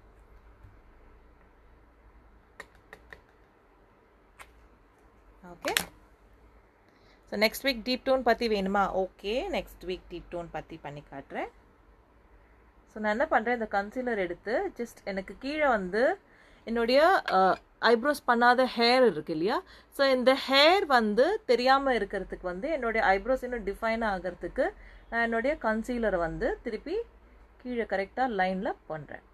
Okay. So next week deep tone பத்தி வேணுமா? Okay, next week deep tone பத்தி பண்ணி காட்டுறேன். ஸோ நான் என்ன பண்ணுறேன், இந்த கன்சீலர் எடுத்து ஜஸ்ட் எனக்கு கீழே வந்து என்னுடைய ஐப்ரோஸ் பண்ணாத ஹேர் இருக்கு இல்லையா, ஸோ இந்த ஹேர் வந்து தெரியாமல் இருக்கிறதுக்கு வந்து என்னுடைய ஐப்ரோஸ் இன்னும் டிஃபைன் ஆகிறதுக்கு நான் என்னுடைய கன்சீலரை வந்து திருப்பி கீழே கரெக்டாக லைனில் பண்ணுறேன்.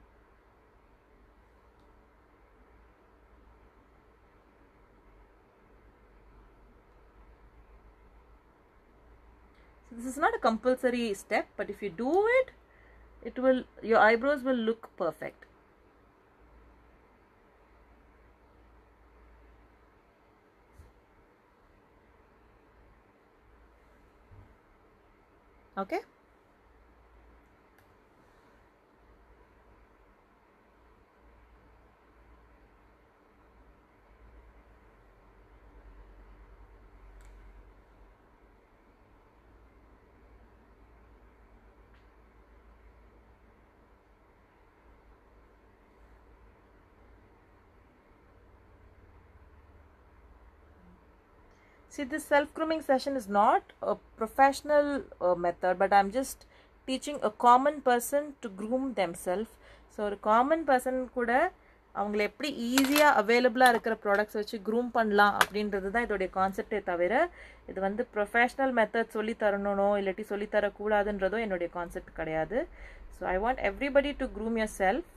This is not a compulsory step, but if you do it, it will, your eyebrows will look perfect. Okay. See, this self-grooming session is not a professional uh, method, but I'm just teaching a common person to groom themselves. So, a common person கூட அவங்கள எப்படி ஈஸியாக அவைலபிளாக இருக்கிற products வச்சு groom பண்ணலாம் அப்படின்றது தான் இதோடைய கான்செப்டே தவிர இது வந்து ப்ரொஃபஷ்னல் மெத்தட் சொல்லி தரணுனோ இல்லாட்டி சொல்லித்தரக்கூடாதுன்றதோ என்னுடைய கான்செப்ட் கிடையாது. So I want everybody to groom yourself.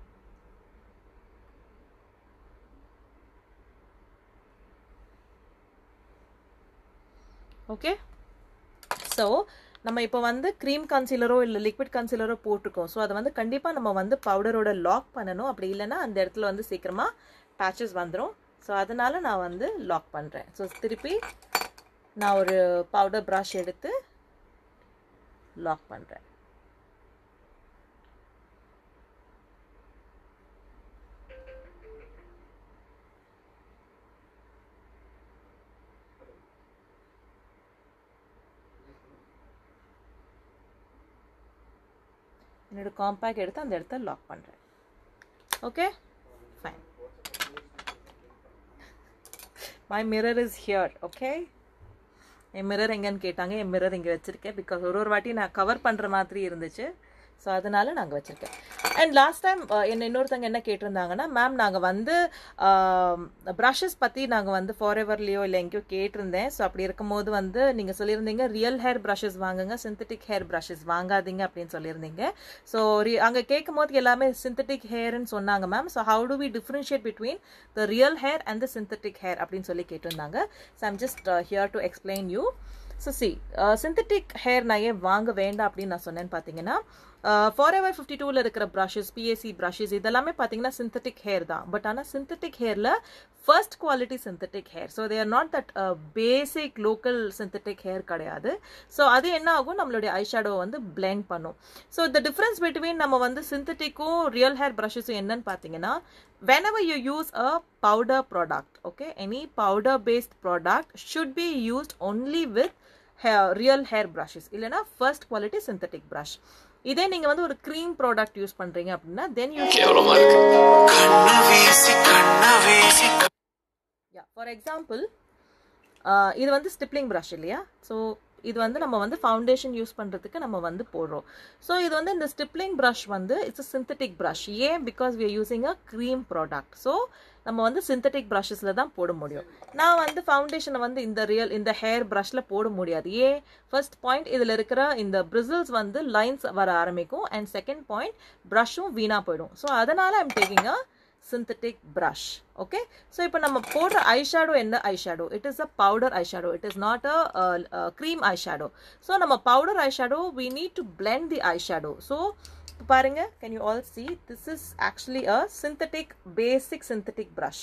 Okay, so நம்ம இப்போ வந்து க்ரீம் கன்சீலரோ இல்லை லிக்விட் கன்சீலரோ போட்டிருக்கோம். ஸோ அதை வந்து கண்டிப்பாக நம்ம வந்து பவுடரோட லாக் பண்ணணும். அப்படி இல்லைன்னா அந்த இடத்துல வந்து சீக்கிரமாக பேச்சஸ் வந்துடும். ஸோ அதனால நான் வந்து லாக் பண்ணுறேன். ஸோ திருப்பி நான் ஒரு பவுடர் ப்ரஷ் எடுத்து லாக் பண்ணுறேன். என்னோட காம்பேக்ட் எடுத்து அந்த இடத்த லாக் பண்ணுறேன். Okay, fine. My mirror is here. Okay, என் மிரர் எங்கன்னு கேட்டாங்க. என் மிரர் இங்கே வச்சுருக்கேன். பிகாஸ் ஒரு ஒரு வாட்டி நான் கவர் பண்ணுற மாதிரி இருந்துச்சு. ஸோ அதனால நான் அங்கே வச்சுருக்கேன். அண்ட் லாஸ்ட் டைம் என்ன இன்னொருத்தங்க என்ன கேட்டிருந்தாங்கன்னா, மேம் நாங்கள் வந்து ப்ரஷஸ் பற்றி நாங்கள் வந்து ஃபார் எவர்லேயோ இல்லை எங்கேயோ கேட்டிருந்தேன். ஸோ அப்படி இருக்கும்போது வந்து நீங்கள் சொல்லியிருந்தீங்க ரியல் ஹேர் ப்ரஷஸ் வாங்குங்க, சிந்தட்டிக் ஹேர் ப்ரஷஸ் வாங்காதீங்க அப்படின்னு சொல்லியிருந்தீங்க. ஸோ அங்கே கேட்கும் போது எல்லாமே சிந்தட்டிக் ஹேர்ன்னு சொன்னாங்க ma'am. So how do we differentiate between the real hair and the synthetic hair அப்படின்னு சொல்லி கேட்டிருந்தாங்க. So I'm just here to explain you. So சி சிந்தட்டிக் ஹேர் நான் ஏன் வாங்க வேண்டாம் அப்படின்னு நான் சொன்னேன்னு பார்த்தீங்கன்னா, ஃபார் எவர் ஃபிஃப்டி டூவில் இருக்கிற ப்ரஷஸ், பிஎஸ்சி ப்ரஷஸ் இதெல்லாமே பார்த்தீங்கன்னா சிந்தட்டிக் ஹேர் தான். பட் ஆனால் சிந்தட்டிக் ஹேரில் first quality synthetic hair. So they are not that basic local synthetic hair கிடையாது. ஸோ அது என்ன ஆகும், நம்மளுடைய ஐ ஷேடோவை வந்து பிளெண்ட் பண்ணும். ஸோ த டிஃப்ரென்ஸ் பிட்வீன் நம்ம வந்து சிந்தட்டிக்கும் ரியல் ஹேர் ப்ரஷஸும் என்னன்னு பார்த்தீங்கன்னா, whenever you use a powder product, okay, any powder based product should be used only with hair, real hair brushes, இல்லனா first quality synthetic brush. இதே நீங்க வந்து ஒரு cream product யூஸ் பண்றீங்க அப்படின்னா then you கேவலமா இருக்கு கண்ண வீசி கண்ண வீசி yeah, for example uh, இது வந்து ஸ்டிப்லிங் brush இல்லையா. ஸோ இது வந்து நம்ம வந்து ஃபவுண்டேஷன் யூஸ் பண்ணுறதுக்கு நம்ம வந்து போடுறோம். ஸோ இது வந்து இந்த ஸ்டிப்லிங் ப்ரஷ் வந்து இட்ஸ் அ சிந்தட்டிக் ப்ரஷ். ஏன்? Because we are using a cream product. So நம்ம வந்து சிந்தட்டிக் ப்ரஷஸில் தான் போட முடியும். நான் வந்து ஃபவுண்டேஷனை வந்து இந்த ரியல் இந்த ஹேர் ப்ரஷில் போட முடியாது. ஏன்? ஃபர்ஸ்ட் பாயிண்ட், இதில் இருக்கிற இந்த பிரிசில்ஸ் வந்து லைன்ஸ் வர ஆரம்பிக்கும். அண்ட் செகண்ட் பாயிண்ட், ப்ரஷ்ஷும் வீணாக போயிடும். ஸோ அதனால் I'm taking a synthetic brush. Okay, so இப்போ நம்ம போடுற eyeshadow என்ன eyeshadow? It is a powder eyeshadow. It is not a, a, a cream eyeshadow. So நம்ம powder eyeshadow, we need to blend the eyeshadow. So பாருங்க, can you all see? This is actually a synthetic, basic synthetic brush.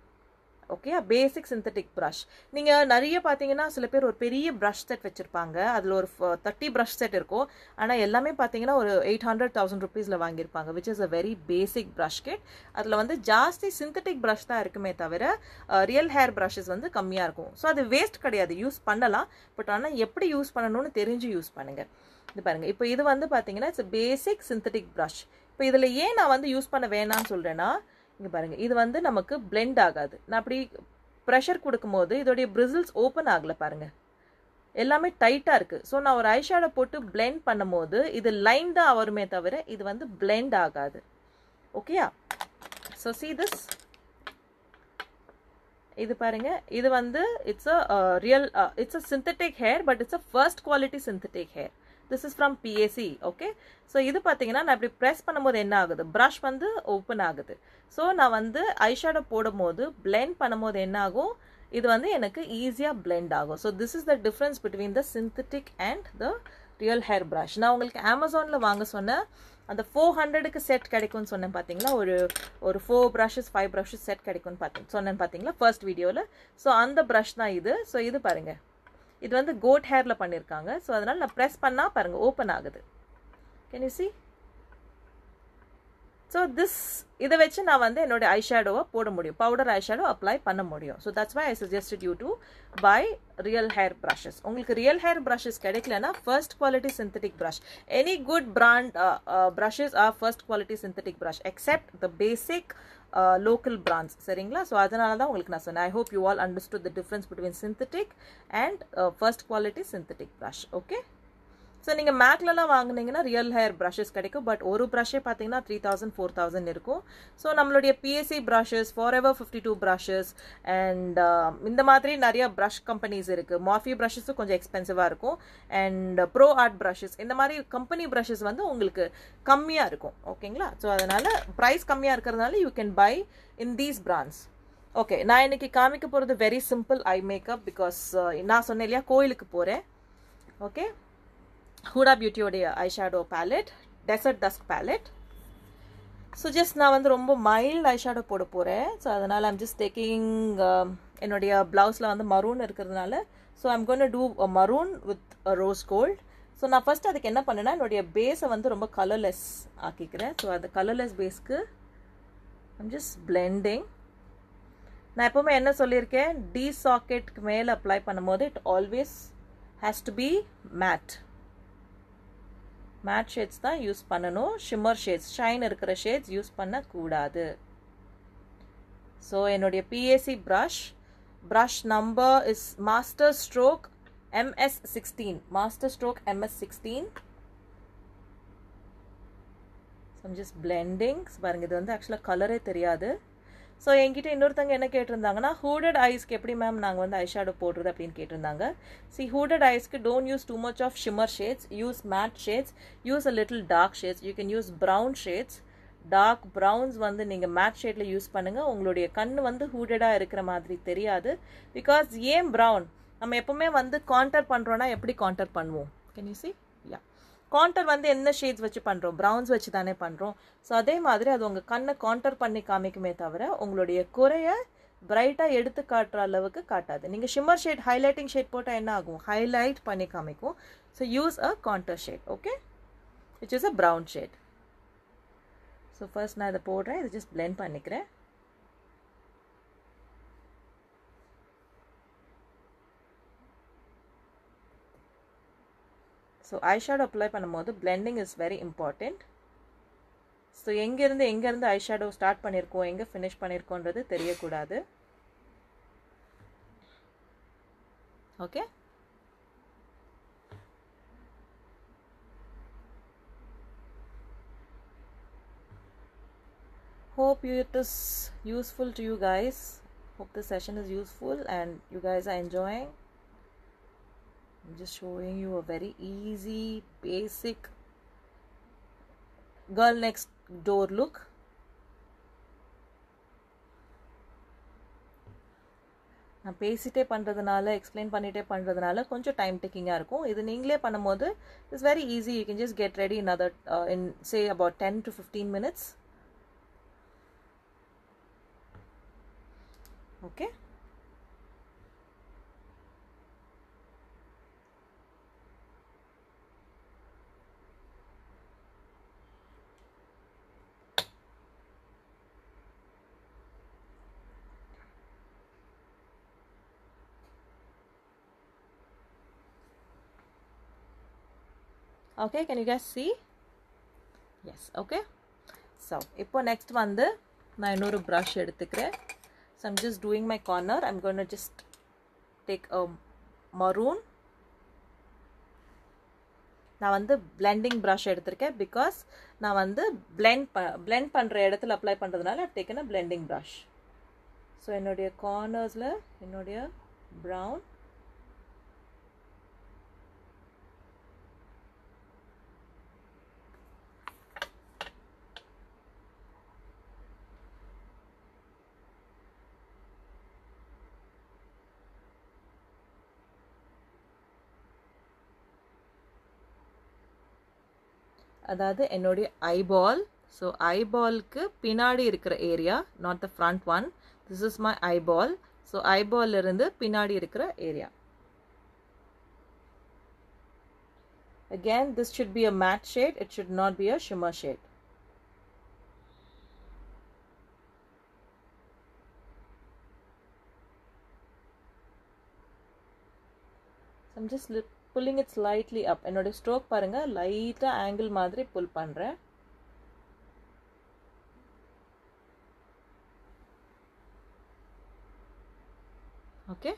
Okay, basic synthetic brush. நீங்கள் நிறைய பார்த்தீங்கன்னா சில பேர் ஒரு பெரிய brush set வச்சுருப்பாங்க. அதில் ஒரு தேர்ட்டி ப்ரஷ் செட் இருக்கும். ஆனால் எல்லாமே பார்த்தீங்கன்னா ஒரு எயிட் ஹண்ட்ரட் தௌசண்ட் ருபீஸில் வாங்கியிருப்பாங்க, which is a very basic brush kit. அதில் வந்து ஜாஸ்தி சிந்தட்டிக் ப்ரஷ் தான் இருக்குமே தவிர ரியல் ஹேர் ப்ரஷஸ் வந்து கம்மியாக இருக்கும். ஸோ அது வேஸ்ட் கிடையாது, யூஸ் பண்ணலாம். பட் ஆனால் எப்படி யூஸ் பண்ணணும்னு தெரிஞ்சு யூஸ் பண்ணுங்கள். இது பாருங்கள், இப்போ இது வந்து பார்த்தீங்கன்னா இட்ஸ் பேசிக் சிந்தட்டிக் ப்ரஷ். இப்போ இதில் ஏன் நான் வந்து யூஸ் பண்ண வேணாம்னு சொல்கிறேன்னா, இங்கே பாருங்கள், இது வந்து நமக்கு பிளெண்ட் ஆகாது. நான் அப்படி ப்ரெஷர் கொடுக்கும்போது இதோடைய பிரிசில்ஸ் ஓப்பன் ஆகலை பாருங்கள், எல்லாமே டைட்டாக இருக்குது. ஸோ நான் ஒரு ஐஷேடோ போட்டு பிளெண்ட் பண்ணும் போது இது லைன் தான் வருமே தவிர இது வந்து பிளெண்ட் ஆகாது. ஓகேயா? ஸோ see this, இது பாருங்க, இது வந்து it's a real it's a synthetic hair, but it's a first quality synthetic hair. This is from P A C. Okay, so இது பார்த்தீங்கன்னா நான் இப்படி ப்ரெஸ் பண்ணும்போது என்ன ஆகுது, ப்ரஷ் வந்து ஓப்பன் ஆகுது. ஸோ நான் வந்து ஐஷேடோ போடும் போது பிளெண்ட் பண்ணும்போது என்ன ஆகும், இது வந்து எனக்கு ஈஸியாக பிளெண்ட் ஆகும். So this is the difference between the synthetic and the real hair brush. நான் உங்களுக்கு அமேசானில் வாங்க சொன்னேன், அந்த ஃபோர் ஹண்ட்ரடுக்கு செட் கிடைக்கும்னு சொன்னேன் பார்த்தீங்களா, ஒரு ஒரு four brushes five brushes set கிடைக்கும்னு பார்த்தீங்க சொன்னேன்னு பார்த்தீங்களா ஃபர்ஸ்ட் வீடியோவில். ஸோ அந்த ப்ரஷ் தான் இது. ஸோ இது பாருங்கள், இது வந்து கோட் ஹேரில் பண்ணியிருக்காங்க. ஸோ அதனால் நான் ப்ரெஸ் பண்ணால் பாருங்கள் ஓப்பன் ஆகுது. Can you see? So this இதை வச்சு நான் வந்து என்னோட ஐஷேடோவை போட முடியும், பவுடர் ஐஷேடோ அப்ளை பண்ண முடியும். So that's why I suggested you to buy real hair brushes. உங்களுக்கு ரியல் ஹேர் ப்ரஷஸ் கிடைக்கலன்னா first quality synthetic brush. Any good brand brushes are first quality synthetic brush except the basic local brands. சரிங்களா? So அதனால தான் உங்களுக்கு நான் சொன்னேன். I hope you all understood the difference between synthetic and first quality synthetic brush. Okay, so நீங்கள் மேக்லலாம் வாங்கினீங்கன்னா real hair brushes கிடைக்கும். பட் ஒரு ப்ரஷ்ஷே பார்த்தீங்கன்னா த்ரீ தௌசண்ட் ஃபோர் தௌசண்ட் இருக்கும். ஸோ நம்மளுடைய BSC brushes, for ever fifty two brushes and இந்த மாதிரி நிறைய ப்ரஷ் கம்பெனிஸ் இருக்குது. மாஃபி ப்ரஷஸும் கொஞ்சம் எக்ஸ்பென்சிவாக இருக்கும். அண்ட் ப்ரோ ஆர்ட் ப்ரஷஸ், இந்த மாதிரி கம்பெனி ப்ரஷஸ் வந்து உங்களுக்கு கம்மியாக இருக்கும். ஓகேங்களா? ஸோ அதனால் ப்ரைஸ் கம்மியாக இருக்கிறதுனால you can buy in these brands. Okay, நான் இன்னைக்கு காமிக்க போகிறது very simple eye makeup. Because நான் சொன்னேன் இல்லையா, கோயிலுக்கு போகிறேன். ஓகே, ஹூடா பியூட்டியோடைய eyeshadow palette, desert dusk palette. So just நான் வந்து ரொம்ப மைல்டு ஐஷேடோ போட போகிறேன். ஸோ அதனால் ஐம் ஜஸ்ட் டேக்கிங் என்னுடைய ப்ளவுஸில் வந்து மரூன் இருக்கிறதுனால, so I'm gone to maroon with rose gold. So நான் ஃபர்ஸ்ட் அதுக்கு என்ன பண்ணேன்னா, என்னுடைய பேஸை வந்து ரொம்ப கலர்லெஸ் ஆக்கிக்கிறேன். ஸோ அந்த கலர்லெஸ் பேஸ்க்கு ஐம் ஜஸ்ட் பிளெண்டிங். நான் எப்போவுமே என்ன சொல்லியிருக்கேன், டி சாக்கெட்டுக்கு மேலே அப்ளை பண்ணும்போது it always has to be matte. Matte shades தான் யூஸ் பண்ணணும், ஷிம்மர் ஷேட்ஸ், ஷைன் இருக்கிற ஷேட்ஸ் யூஸ் பண்ணக்கூடாது. ஸோ என்னுடைய PAC brush, brush number is master stroke MS sixteen, master stroke MS sixteen. So I'm just blending. பாருங்க இது வந்து ஆக்சுவலாக கலரே தெரியாது. ஸோ என்கிட்ட இன்னொருத்தங்க என்ன கேட்டிருந்தாங்கன்னா ஹூடட் ஐஸ்க்கு எப்படி மேம் நாங்கள் வந்து ஐஷேடோ போடுறது அப்படின்னு கேட்டிருந்தாங்க. சி ஹூடட் ஐஸ்க்கு don't use too much of shimmer shades, use matte shades, use a little dark shades. You can use brown shades. Dark browns வந்து நீங்கள் மேட் ஷேடில் யூஸ் பண்ணுங்கள். உங்களுடைய கண் வந்து ஹூடடாக இருக்கிற மாதிரி தெரியாது. பிகாஸ் ஏன் ப்ரௌன், நம்ம எப்போவுமே வந்து கான்டர் பண்ணுறோன்னா எப்படி கான்டர் பண்ணுவோம்? Can you see? Yeah, contour வந்து என்ன ஷேட்ஸ் வச்சு பண்ணுறோம்? ப்ரௌன்ஸ் வச்சு தானே பண்ணுறோம். ஸோ அதே மாதிரி அது உங்கள் கண்ணை கான்டர் பண்ணி காமிக்குமே தவிர உங்களுடைய குறைய பிரைட்டாக எடுத்து காட்டுற அளவுக்கு காட்டாது. நீங்கள் ஷிம்மர் ஷேட், ஹைலைட்டிங் ஷேட் போட்டால் என்ன ஆகும்? ஹைலைட் பண்ணி காமிக்கும். So use a contour shade, okay, which is a brown shade. So first நான் இதை போடுறேன். இதை ஜஸ்ட் பிளெண்ட் பண்ணிக்கிறேன். ஸோ ஐஷேடோ அப்ளை பண்ணும்போது blending is very important. So எங்கேருந்து எங்கேருந்து ஐஷேடோ ஸ்டார்ட் பண்ணியிருக்கோம், எங்கே ஃபினிஷ் பண்ணியிருக்கோன்றது தெரியக்கூடாது. Okay, hope it is useful to you guys. Hope the session is useful and you guys are enjoying. I'm just showing you a very easy, basic girl next door look. நான் பேசிட்டே பண்ணுறதுனால, explain பண்ணிகிட்டே பண்ணுறதுனால கொஞ்சம் time டேக்கிங்காக இருக்கும். இது நீங்களே பண்ணும்போது it's very easy. You can just get ready in other in say about ten to fifteen minutes. Okay, okay, can you guys see? Yes, okay. So இப்போ next வந்து நான் இன்னொரு brush எடுத்துக்கிறேன். So I'm just doing my corner. I'm going to just take a maroon. நான் வந்து blending brush எடுத்திருக்கேன் because நான் வந்து blend blend பண்ற இடத்துல அப்ளை பண்றதுனால I've taken a blending brush. So என்னுடைய cornersல என்னுடைய brown, அதாவது என்னுடைய ஐபால். ஸோ ஐபால்க்கு பின்னாடி இருக்கிற area, not the front one. This is my eyeball. So eyeball இருந்து பின்னாடி இருக்கிற area. Again this should be a matte shade, it should not be a shimmer shade. I'm just pulling it slightly up. என்னோட stroke பாருங்க, லைட்டா angle மாதிரி புல் பண்றேன். Okay,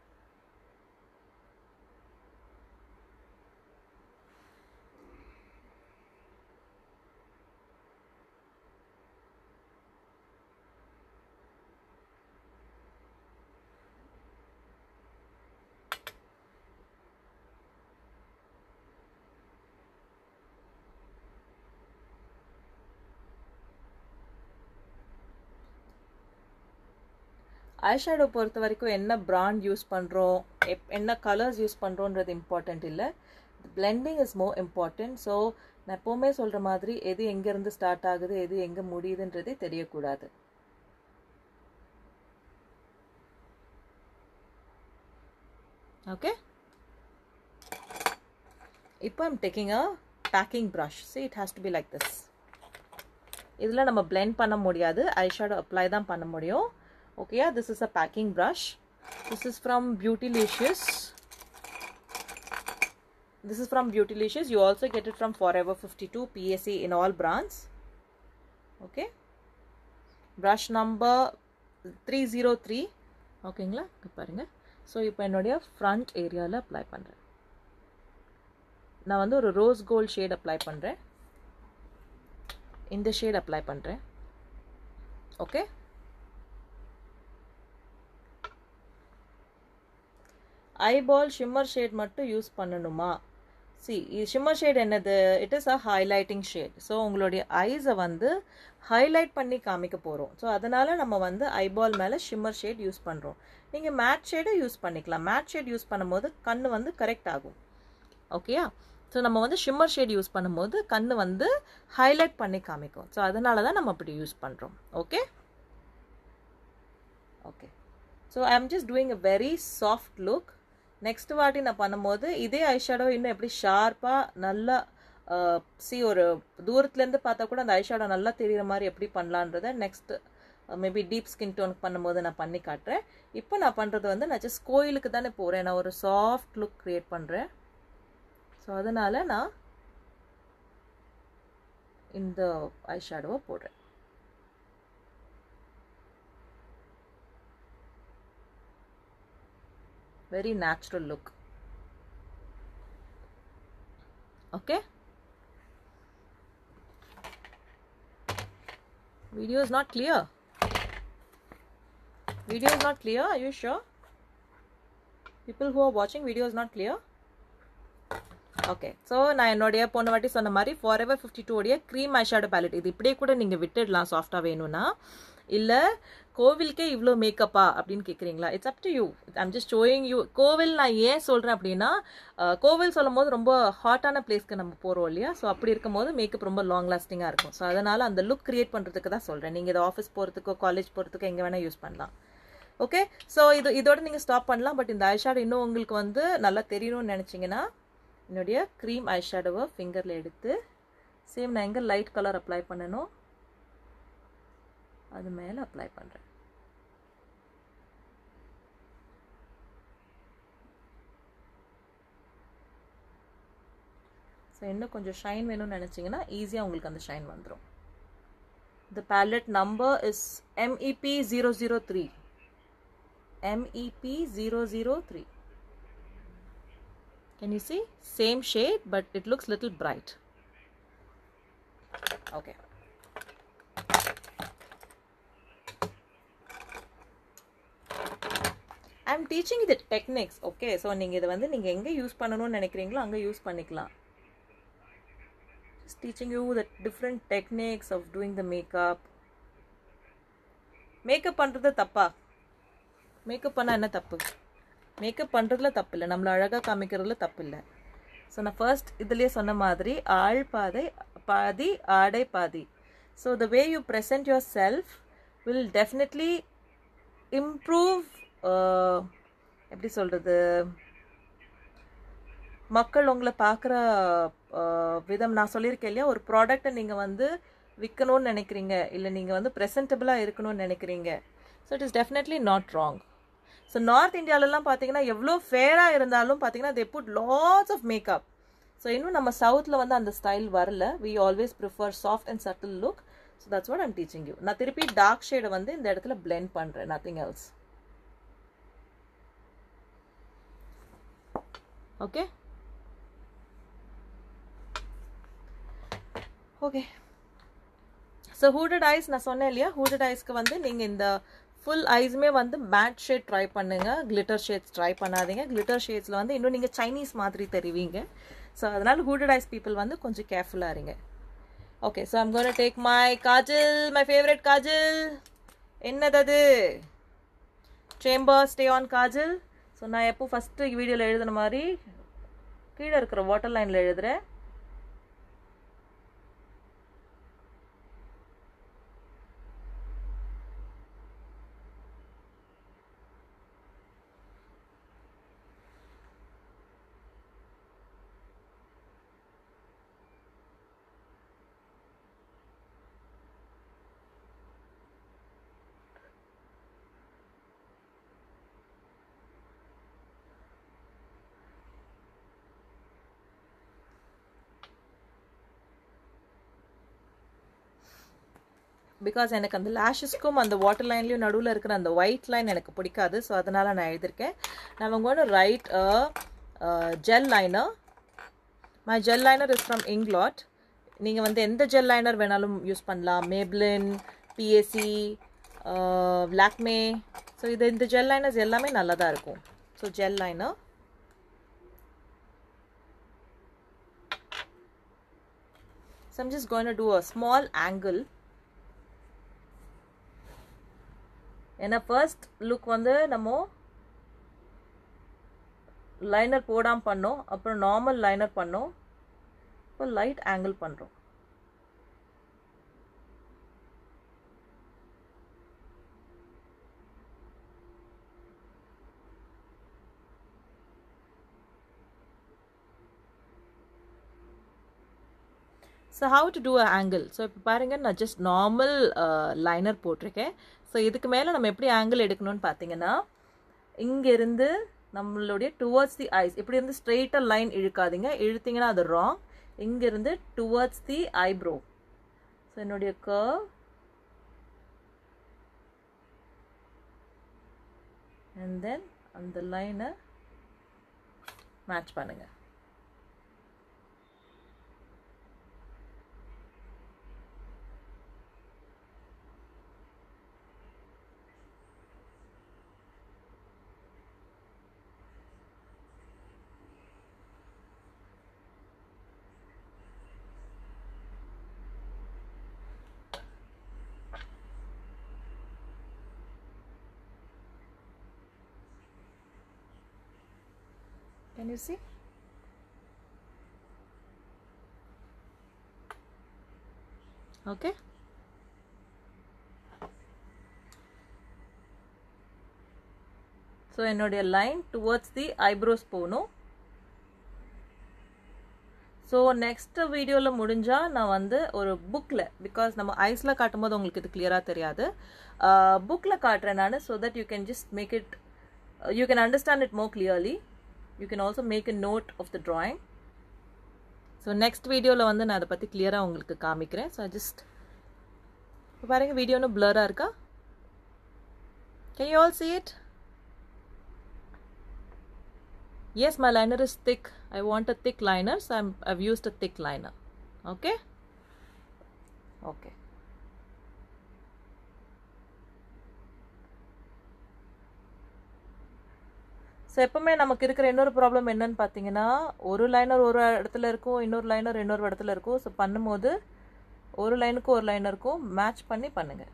eyeshadow பொறுத்த வரைக்கும் என்ன பிராண்ட் யூஸ் பண்ணுறோம், என்ன கலர்ஸ் யூஸ் பண்ணுறோன்றது இம்பார்ட்டண்ட் இல்லை. Blending is more important. So நான் எப்போவுமே சொல்கிற மாதிரி எது எங்கேருந்து ஸ்டார்ட் ஆகுது, எது எங்கே முடியுதுன்றதே தெரியக்கூடாது. ஓகே, இப்போ I'm taking a packing brush. See, it has to be like this. இதில் நம்ம blend பண்ண முடியாது, ஐஷேடோ அப்ளை தான் பண்ண முடியும். Okay, yeah, this is a packing brush. This is from Beautylicious. This is from Beautylicious. You also get it from Forever fifty-two, P S A in all brands. Okay. Brush number three oh three. Okay, ngla parunga. So ipo enoda front area la apply pandren. Na vandu oru rose gold shade apply pandren. இந்த shade apply பண்ணுறேன். Okay, eyeball shimmer shade மட்டும் use பண்ணணுமா? See, shimmer shade என்னது? It is a highlighting shade. So உங்களுடைய ஐஸை வந்து highlight பண்ணி காமிக்க போகிறோம். ஸோ அதனால் நம்ம வந்து ஐபால் மேலே ஷிம்மர் ஷேட் யூஸ் பண்ணுறோம். நீங்கள் மேட் ஷேடை யூஸ் பண்ணிக்கலாம். மேட் ஷேட் யூஸ் பண்ணும்போது கண் வந்து கரெக்ட் ஆகும். ஓகேயா? ஸோ நம்ம வந்து ஷிம்மர் ஷேட் யூஸ் பண்ணும்போது கண் வந்து ஹைலைட் பண்ணி காமிக்கும். ஸோ அதனால தான் நம்ம அப்படி யூஸ் பண்ணுறோம். Okay okay so I am just doing a very soft look. Next வாட்டி நான் பண்ணும்போது இதே ஐஷேடோ இன்னும் எப்படி ஷார்ப்பாக நல்லா சி ஒரு தூரத்துலேருந்து பார்த்தா கூட அந்த ஐஷேடோ நல்லா தெரிகிற மாதிரி எப்படி பண்ணலான்றதை நெக்ஸ்ட் மேபி டீப் ஸ்கின் டோனுக்கு பண்ணும்போது நான் பண்ணி காட்டுறேன். இப்போ நான் பண்ணுறது வந்து நான் ஜஸ்ட் கோயிலுக்கு தானே போகிறேன். நான் ஒரு சாஃப்ட் லுக் க்ரியேட் பண்ணுறேன். ஸோ அதனால் நான் இந்த ஐஷேடோவை போடுறேன். Very natural look. Okay, video is not clear. Video is not clear. Are you sure? People who are watching, video is not clear. Okay, so நான் என்னுடைய போன வாட்டி சொன்ன மாதிரி ஃபாரெவர் ஃபிஃப்டி டூ உடைய க்ரீம் ஐஷேடோ பேலட் இது இப்படியே கூட நீங்கள் விட்டுடலாம் சாஃப்டாக வேணும்னா. இல்லை கோவிலுக்கே இவ்வளோ மேக்கப்பா அப்படின்னு கேட்குறீங்களா? It's up to you. I'm just showing you. கோவில் நான் ஏன் சொல்கிறேன் அப்படின்னா, கோவில் சொல்லும் போது ரொம்ப ஹாட்டான பிளேஸ்க்கு நம்ம போகிறோம் இல்லையா? ஸோ அப்படி இருக்கும் போது மேக்கப் ரொம்ப லாங் லாஸ்டிங்காக இருக்கும். ஸோ அதனால் அந்த லுக் க்ரியேட் பண்ணுறதுக்கு தான் சொல்கிறேன். நீங்கள் இது ஆஃபீஸ் போகிறதுக்கோ காலேஜ் போகிறதுக்கோ எங்கே வேணால் யூஸ் பண்ணலாம். ஓகே, ஸோ இது இதோட நீங்கள் ஸ்டாப் பண்ணலாம். பட் இந்த ஐஷேடோ இன்னும் உங்களுக்கு வந்து நல்லா தெரியணும்னு நினச்சிங்கன்னா என்னுடைய க்ரீம் ஐஷேடோவை ஃபிங்கரில் எடுத்து சேம் நான் எங்கே லைட் கலர் அப்ளை பண்ணணும் அது மேலே அப்ளை பண்ணுறேன். ஸோ இன்னும் கொஞ்சம் ஷைன் வேணும்னு நினச்சிங்கன்னா ஈஸியாக உங்களுக்கு அந்த ஷைன் வந்துடும். The palette number is M E P zero zero three. M E P zero zero three. Can you see? Same shade, but it looks little bright. Okay. I'm teaching you the techniques. Okay, so நீங்க இத வந்து நீங்க எங்க use பண்ணனும்னு நினைக்கிறீங்களோ அங்க use பண்ணிக்கலாம். Just teaching you the different techniques of doing the makeup. Makeup பண்றது தப்பா? மேக்கப் பண்ணா என்ன தப்பு? மேக்கப் பண்ணுறதுல தப்பு இல்லை, நம்மளை அழகாக காமிக்கிறதுல தப்பு இல்லை. ஸோ நான் ஃபர்ஸ்ட் இதுலேயே சொன்ன மாதிரி ஆள் பாதை பாதி ஆடை பாதி. So the way you present yourself will definitely improve. எப்படி சொல்கிறது, மக்கள் உங்களை பார்க்குற விதம். நான் சொல்லியிருக்கேன் இல்லையா, ஒரு ப்ராடக்டை நீங்கள் வந்து விற்கணும்னு நினைக்கிறீங்க, இல்லை நீங்கள் வந்து ப்ரெசென்டபிளாக இருக்கணும்னு நினைக்கிறீங்க. So it is definitely not wrong. So north இந்தியாவிலலாம் பார்த்தீங்கன்னா எவ்வளோ ஃபேராக இருந்தாலும் பார்த்தீங்கன்னா they put lots of makeup. So இன்னும் நம்ம சவுத்தில் வந்து அந்த ஸ்டைல் வரல. We always prefer soft and subtle look. So that's what I'm teaching you. நான் திருப்பி டார்க் ஷேடை வந்து இந்த இடத்துல பிளெண்ட் பண்ணுறேன், nothing else. Okay okay so hooded eyes நான் சொன்னேன் இல்லையா, ஹூடட் ஐஸ்க்கு வந்து நீங்கள் இந்த ஃபுல் ஐஸுமே வந்து மேட் ஷேட் ட்ரை பண்ணுங்க, கிளிட்டர் ஷேட்ஸ் ட்ரை பண்ணாதீங்க. கிளிட்டர் ஷேட்ஸில் வந்து இன்னும் நீங்கள் சைனீஸ் மாதிரி தெரிவிங்க. ஸோ அதனால் ஹூடட் ஐஸ் பீப்புள் வந்து கொஞ்சம் கேர்ஃபுல்லாக இருங்க. Okay, so I'm gonna take my kajal, my favourite kajal. என்னது அது? Chambor stay on kajal. So நான் எப்போ ஃபஸ்ட்டு வீடியோவில் எழுதுன மாதிரி கீழே இருக்கிற வாட்டர் லைனில் எழுதுகிறேன். பிகாஸ் எனக்கு அந்த லேஷஸ்க்கும் அந்த வாட்டர் லைன்லையும் நடுவில் இருக்கிற அந்த ஒயிட் லைன் எனக்கு பிடிக்காது. ஸோ அதனால் நான் எழுதியிருக்கேன். நான் உங்களோட right gel liner. My gel liner is from England. நீங்கள் வந்து எந்த ஜெல் லைனர் வேணாலும் யூஸ் பண்ணலாம். Maybelline, BSC, Lakme. ஸோ இது இந்த ஜெல் லைனர்ஸ் எல்லாமே நல்லா தான் இருக்கும். So gel liner. So I'm just going to do a small angle. ஏன்னா ஃபர்ஸ்ட் லுக் வந்து நம்ம லைனர் போடாமல் பண்ணோம், அப்புறம் நார்மல் லைனர் பண்ணோம், இப்போ லைட் ஆங்கிள் பண்ணுறோம். So how to do a angle. So இப்போ பாருங்க, நான் ஜஸ்ட் நார்மல் லைனர் போட்டிருக்கேன். ஸோ இதுக்கு மேலே நம்ம எப்படி ஆங்கிள் எடுக்கணும்னு பார்த்தீங்கன்னா, இங்கேருந்து நம்மளுடைய டுவர்ட்ஸ் தி ஐஸ் இப்படி இருந்து ஸ்ட்ரெயிட்டாக லைன் இழுக்காதீங்க, இழுத்தீங்கன்னா அது ராங். இங்கேருந்து டுவர்ட்ஸ் தி ஐப்ரோ. ஸோ என்னுடைய கர்வ் அண்ட் தென் அந்த லைனை மேட்ச் பண்ணுங்க. Can you see? Okay. So என்னுடைய லைன் டுவர்ட்ஸ் தி ஐப்ரோஸ் போகணும். ஸோ நெக்ஸ்ட் வீடியோவில் முடிஞ்சால் நான் வந்து ஒரு புக்கில், பிகாஸ் நம்ம ஐஸில் காட்டும் போது உங்களுக்கு இது கிளியராக தெரியாது, புக்கில் காட்டுறேன் நான். So that you can just make it, you can understand it more clearly. You can also make a note of the drawing. So next வீடியோவில் வந்து நான் அதை பற்றி கிளியராக உங்களுக்கு காமிக்கிறேன். ஸோ ஜஸ்ட் இப்போ பாருங்கள், வீடியோ ஒன்றும் பிளராக இருக்கா? Can you all see it? Yes, my liner is thick. I want a thick liner, so I'm, I've used a thick liner. Okay? Okay. So எப்போவுமே நமக்கு இருக்கிற இன்னொரு ப்ராப்ளம் என்னன்னு பார்த்தீங்கன்னா, ஒரு லைனர் ஒரு இடத்துல இருக்கும், இன்னொரு லைனர் இன்னொரு இடத்துல இருக்கும். ஸோ பண்ணும்போது ஒரு லைனுக்கும் ஒரு லைனருக்கும் மேட்ச் பண்ணி பண்ணுங்கள்.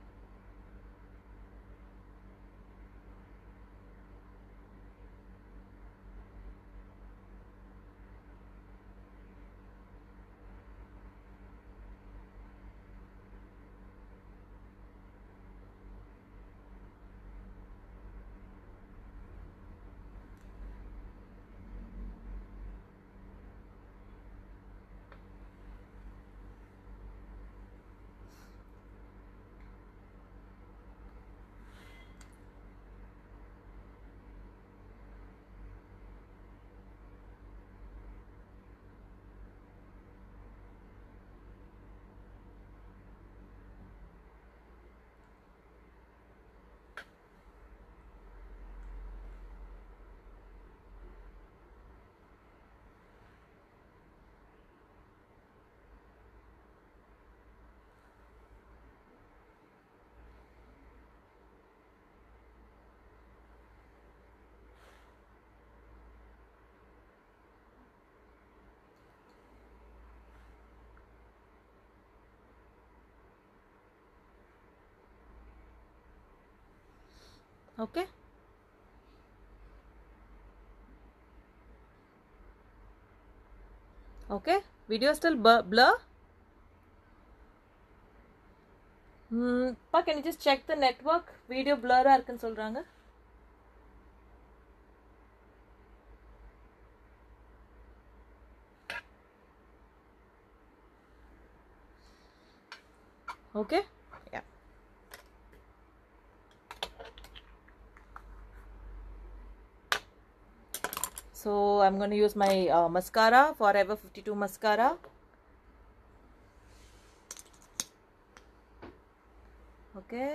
Okay. Okay. Video still blur? Hmm. Pa, can you just check the network? Video blur ah irukku solranga. Okay. Yeah. So I'm going to use my uh, mascara, Forever fifty-two mascara. Okay.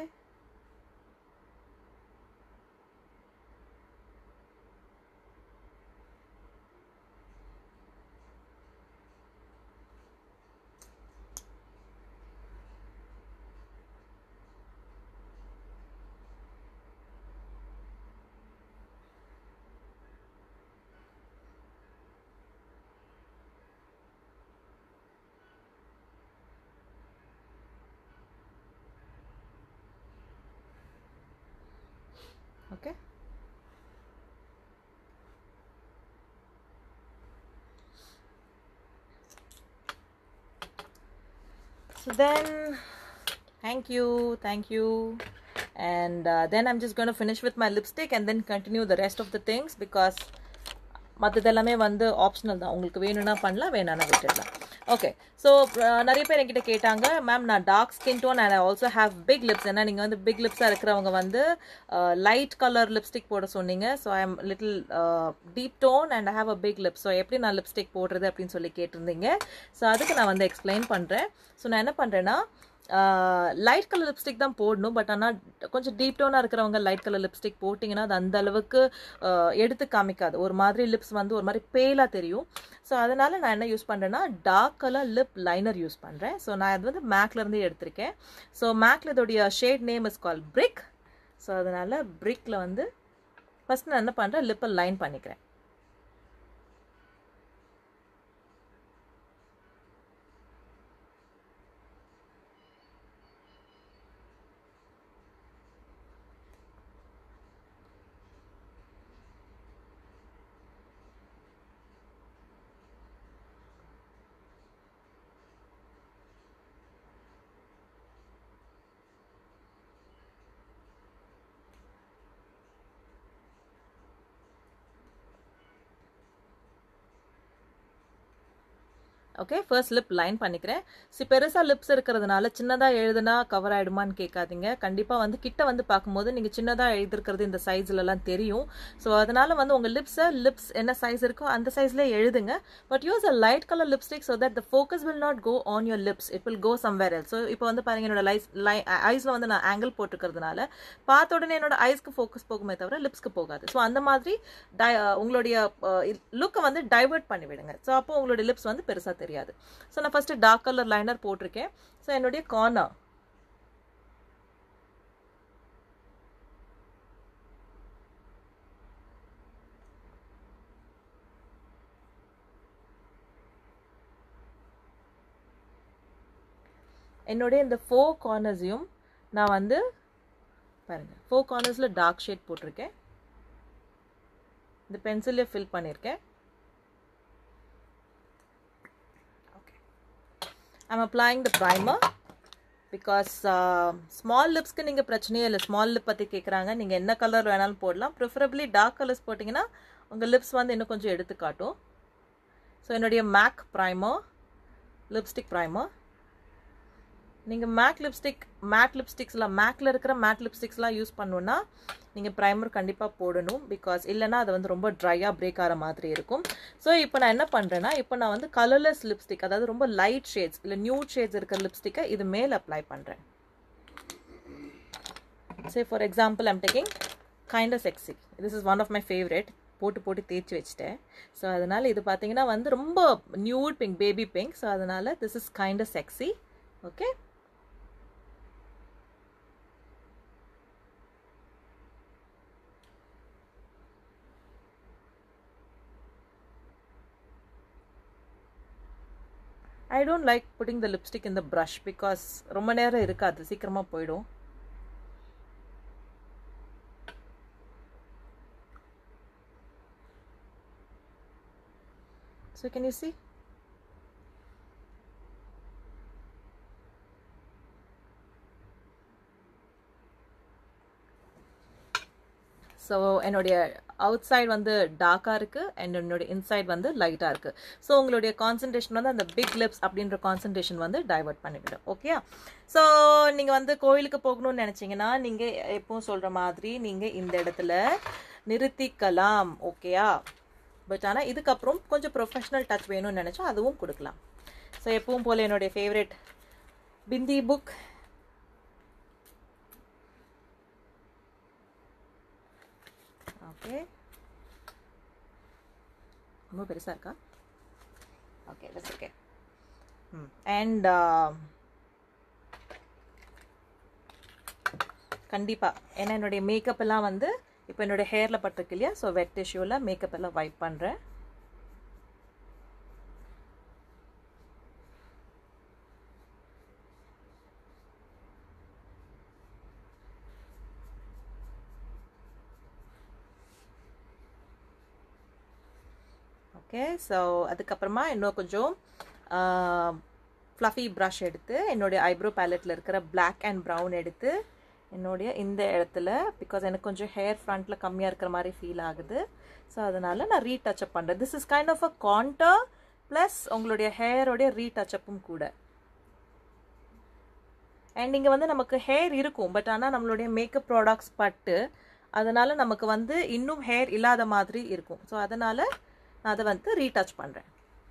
Okay. So then, thank you, thank you. And uh, then I'm just going to finish with my lipstick and then continue the rest of the things because மற்றதெல்லாமே வந்து optional தான். உங்களுக்கு வேணும்னா பண்ணலாம், வேணான்னா விட்டுடலாம். Okay. So நிறைய பேர் என்கிட்ட கேட்டாங்க, மேம் நான் dark skin tone and I also have big lips. ஏன்னா நீங்கள் வந்து பிக் லிப்ஸாக இருக்கிறவங்க வந்து லைட் கலர் லிப்ஸ்டிக் போட சொன்னீங்க. So I am little deep tone and I have a big lips. So எப்படி நான் லிப்ஸ்டிக் போடுறது அப்படின்னு சொல்லி கேட்டிருந்தீங்க. ஸோ அதுக்கு நான் வந்து எக்ஸ்பிளைன் பண்ணுறேன். ஸோ நான் என்ன பண்ணுறேன்னா, லைட் கலர் லிப்ஸ்டிக் தான் போடணும். பட் ஆனால் கொஞ்சம் டீப் டோனாக இருக்கிறவங்க லைட் கலர் லிப்ஸ்டிக் போட்டிங்கன்னா அது அந்த அளவுக்கு எடுத்து காமிக்காது. ஒரு மாதிரி லிப்ஸ் வந்து ஒரு மாதிரி பேலாக தெரியும். ஸோ அதனால் நான் என்ன யூஸ் பண்ணுறேன்னா, dark colour lip liner use பண்ணுறேன். ஸோ நான் அது வந்து மேக்லேருந்து எடுத்திருக்கேன். ஸோ மேக்ல இதோடைய shade name is call brick. So அதனால் பிரிக்கில் வந்து ஃபஸ்ட் நான் என்ன பண்ணுறேன், லிப்பை லைன் பண்ணிக்கிறேன். ஓகே, ஃபர்ஸ்ட் லிப் லைன் பண்ணிக்கிறேன். ஸோ பெருசாக லிப்ஸ் இருக்கிறதுனால சின்னதாக எழுதுனா கவர் ஆகிடுமான்னு கேட்காதீங்க. கண்டிப்பாக வந்து கிட்ட வந்து பார்க்கும்போது நீங்கள் சின்னதாக எழுதிருக்கிறது இந்த சைஸ்லலாம் தெரியும். ஸோ அதனால் வந்து உங்கள் லிப்ஸை லிப்ஸ் என்ன சைஸ் இருக்கோ அந்த சைஸ்லேயே எழுதுங்க. But use a light colour lipstick so that the focus will not go on your lips, it will go somewhere else. So இப்போ வந்து பாருங்கள், என்னோட லைஸ் லை ஐஸில் வந்து நான் ஆங்கிள் போட்டுக்கிறதுனால பார்த்த உடனே என்னோட ஐஸ்க்கு ஃபோக்கஸ் போகுமே தவிர லிப்ஸ்க்கு போகாது. ஸோ அந்த மாதிரி டை உங்களுடைய லுக்கை வந்து டைவர்ட் பண்ணி விடுங்க. ஸோ அப்போ உங்களுடைய லிப்ஸ் வந்து பெருசாக தெரியாது. ஸோ நான் ஃபர்ஸ்ட் டார்க் கலர் லைனர் போட்டிருக்கேன். ஸோ என்னுடைய கார்னர் என்னுடைய இந்த ஃபோர் கார்னர்ஸையும் நான் வந்து பாருங்க, ஃபோர் கார்னர்ஸில் டார்க் ஷேட் போட்டிருக்கேன். இந்த பென்சிலே ஃபில் பண்ணியிருக்கேன். I'm applying the primer because uh, small lips க்கு நீங்க பிரச்சனையே இல்லை. ஸ்மால் லிப் பற்றி கேட்குறாங்க, நீங்கள் என்ன கலர் வேணாலும் போடலாம். ப்ரிஃபரபிளி டார்க் கலர்ஸ் போட்டிங்கன்னா உங்கள் லிப்ஸ் வந்து இன்னும் கொஞ்சம் எடுத்து காட்டும். ஸோ என்னுடைய மேக் ப்ரைமர், லிப்ஸ்டிக் ப்ரைமர். நீங்கள் மேக் லிப்ஸ்டிக் மேட் லிப்ஸ்டிக்ஸ்லாம் மேக்கில் இருக்கிற மேட் லிப்ஸ்டிக்ஸ்லாம் யூஸ் பண்ணணுன்னா நீங்கள் ப்ரைமர் கண்டிப்பாக போடணும். பிகாஸ் இல்லைனா அது வந்து ரொம்ப ட்ரையாக பிரேக் ஆகிற மாதிரி இருக்கும். ஸோ இப்போ நான் என்ன பண்ணுறேன்னா, இப்போ நான் வந்து கலர்லெஸ் லிப்ஸ்டிக், அதாவது ரொம்ப லைட் ஷேட்ஸ் இல்லை நியூட் ஷேட்ஸ் இருக்கிற லிப்ஸ்டிக்கை இது மேலே அப்ளை பண்ணுறேன். Say for example I'm taking kind of sexy. This is one of my favourite. போட்டு போட்டு தேய்ச்சி வச்சுட்டேன். ஸோ அதனால் இது பார்த்தீங்கன்னா வந்து ரொம்ப nude pink, baby pink. So அதனால் this is kind of sexy. Okay, I don't like putting the lipstick in the brush because ரொம்ப நேரம் இருக்காது, சீக்கிரமாக போயிடும். So can you see? So என்னுடைய அவுட் சைட் வந்து டார்க்காக இருக்குது அண்ட் என்னுடைய இன்சைட் வந்து லைட்டாக இருக்குது. ஸோ உங்களுடைய கான்சன்ட்ரேஷன் வந்து அந்த பிக் லிப்ஸ் அப்படின்ற கான்சன்ட்ரேஷன் வந்து டைவர்ட் பண்ணிவிடும். ஓகே, ஸோ நீங்கள் வந்து கோயிலுக்கு போகணும்னு நினச்சிங்கன்னா நீங்கள் எப்பவும் சொல்கிற மாதிரி நீங்கள் இந்த இடத்துல நிறுத்திக்கலாம். ஓகேயா? பட் ஆனால் இதுக்கப்புறம் கொஞ்சம் ப்ரொஃபஷ்னல் டச் வேணும்னு நினச்சா அதுவும் கொடுக்கலாம். ஸோ எப்பவும் போல் என்னுடைய ஃபேவரட் பிந்தி புக். ஓகே, ரொம்ப பெருசாக இருக்கா? Okay, that's okay. Hmm and கண்டிப்பாக ஏன்னா என்னுடைய மேக்கப் எல்லாம் வந்து இப்போ என்னுடைய ஹேரில் பட்டிருக்கு இல்லையா? ஸோ வெட் டிஷ்யூவில் மேக்கப் எல்லாம் வைப் பண்ணுறேன். ஓகே, ஸோ அதுக்கப்புறமா இன்னும் கொஞ்சம் ஃப்ளஃபி ப்ரஷ் எடுத்து என்னுடைய ஐப்ரோ பேலட்டில் இருக்கிற பிளாக் அண்ட் ப்ரௌன் எடுத்து என்னுடைய இந்த இடத்துல, பிகாஸ் எனக்கு கொஞ்சம் ஹேர் ஃப்ரண்ட்டில் கம்மியாக இருக்கிற மாதிரி ஃபீல் ஆகுது, ஸோ அதனால் நான் ரீடச்சப் பண்ணுறேன். This is kind of a contour plus உங்களுடைய ஹேரோடைய ரீடச்சப்பும் கூட. அண்ட் இங்கே வந்து நமக்கு ஹேர் இருக்கும், பட் ஆனால் நம்மளுடைய மேக்கப் ப்ராடக்ட்ஸ் பட்டு அதனால் நமக்கு வந்து இன்னும் ஹேர் இல்லாத மாதிரி இருக்கும். ஸோ அதனால் நான் அதை வந்து ரீடச் பண்ணுறேன்.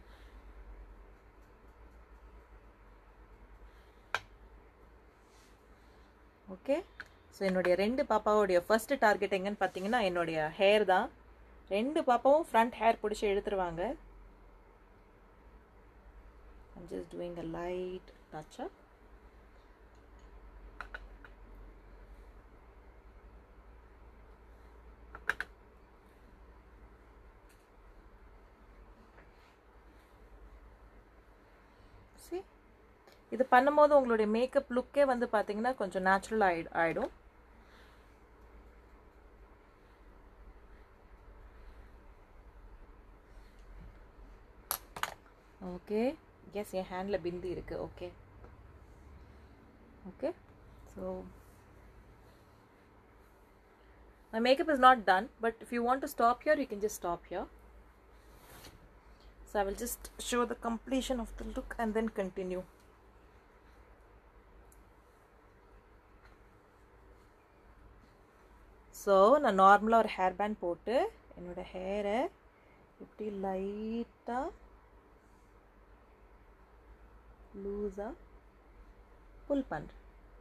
ஓகே, ஸோ என்னுடைய ரெண்டு பாப்பாவோடைய ஃபர்ஸ்ட் டார்கெட் எங்கன்னு பார்த்தீங்கன்னா என்னுடைய ஹேர் தான். ரெண்டு பாப்பாவும் ஃப்ரண்ட் ஹேர் பிடிச்சி எடுத்துருவாங்க. I'm just doing a light touch up. இது பண்ணும்போது உங்களுடைய மேக்கப் லுக்கே வந்து பார்த்தீங்கன்னா கொஞ்சம் நேச்சுரல் ஆயி ஆயிடும். ஓகே, எஸ், என் ஹேண்டில் பிந்தி இருக்கு. Okay okay so my makeup is not done, but if you want to stop here, you can just stop here. So I will just show the completion of the look and then continue. So நான் நார்மலாக ஒரு hair band போட்டு என்னோடய ஹேரை இப்படி லைட்டாக லூஸாக pull பண்ணுறேன்.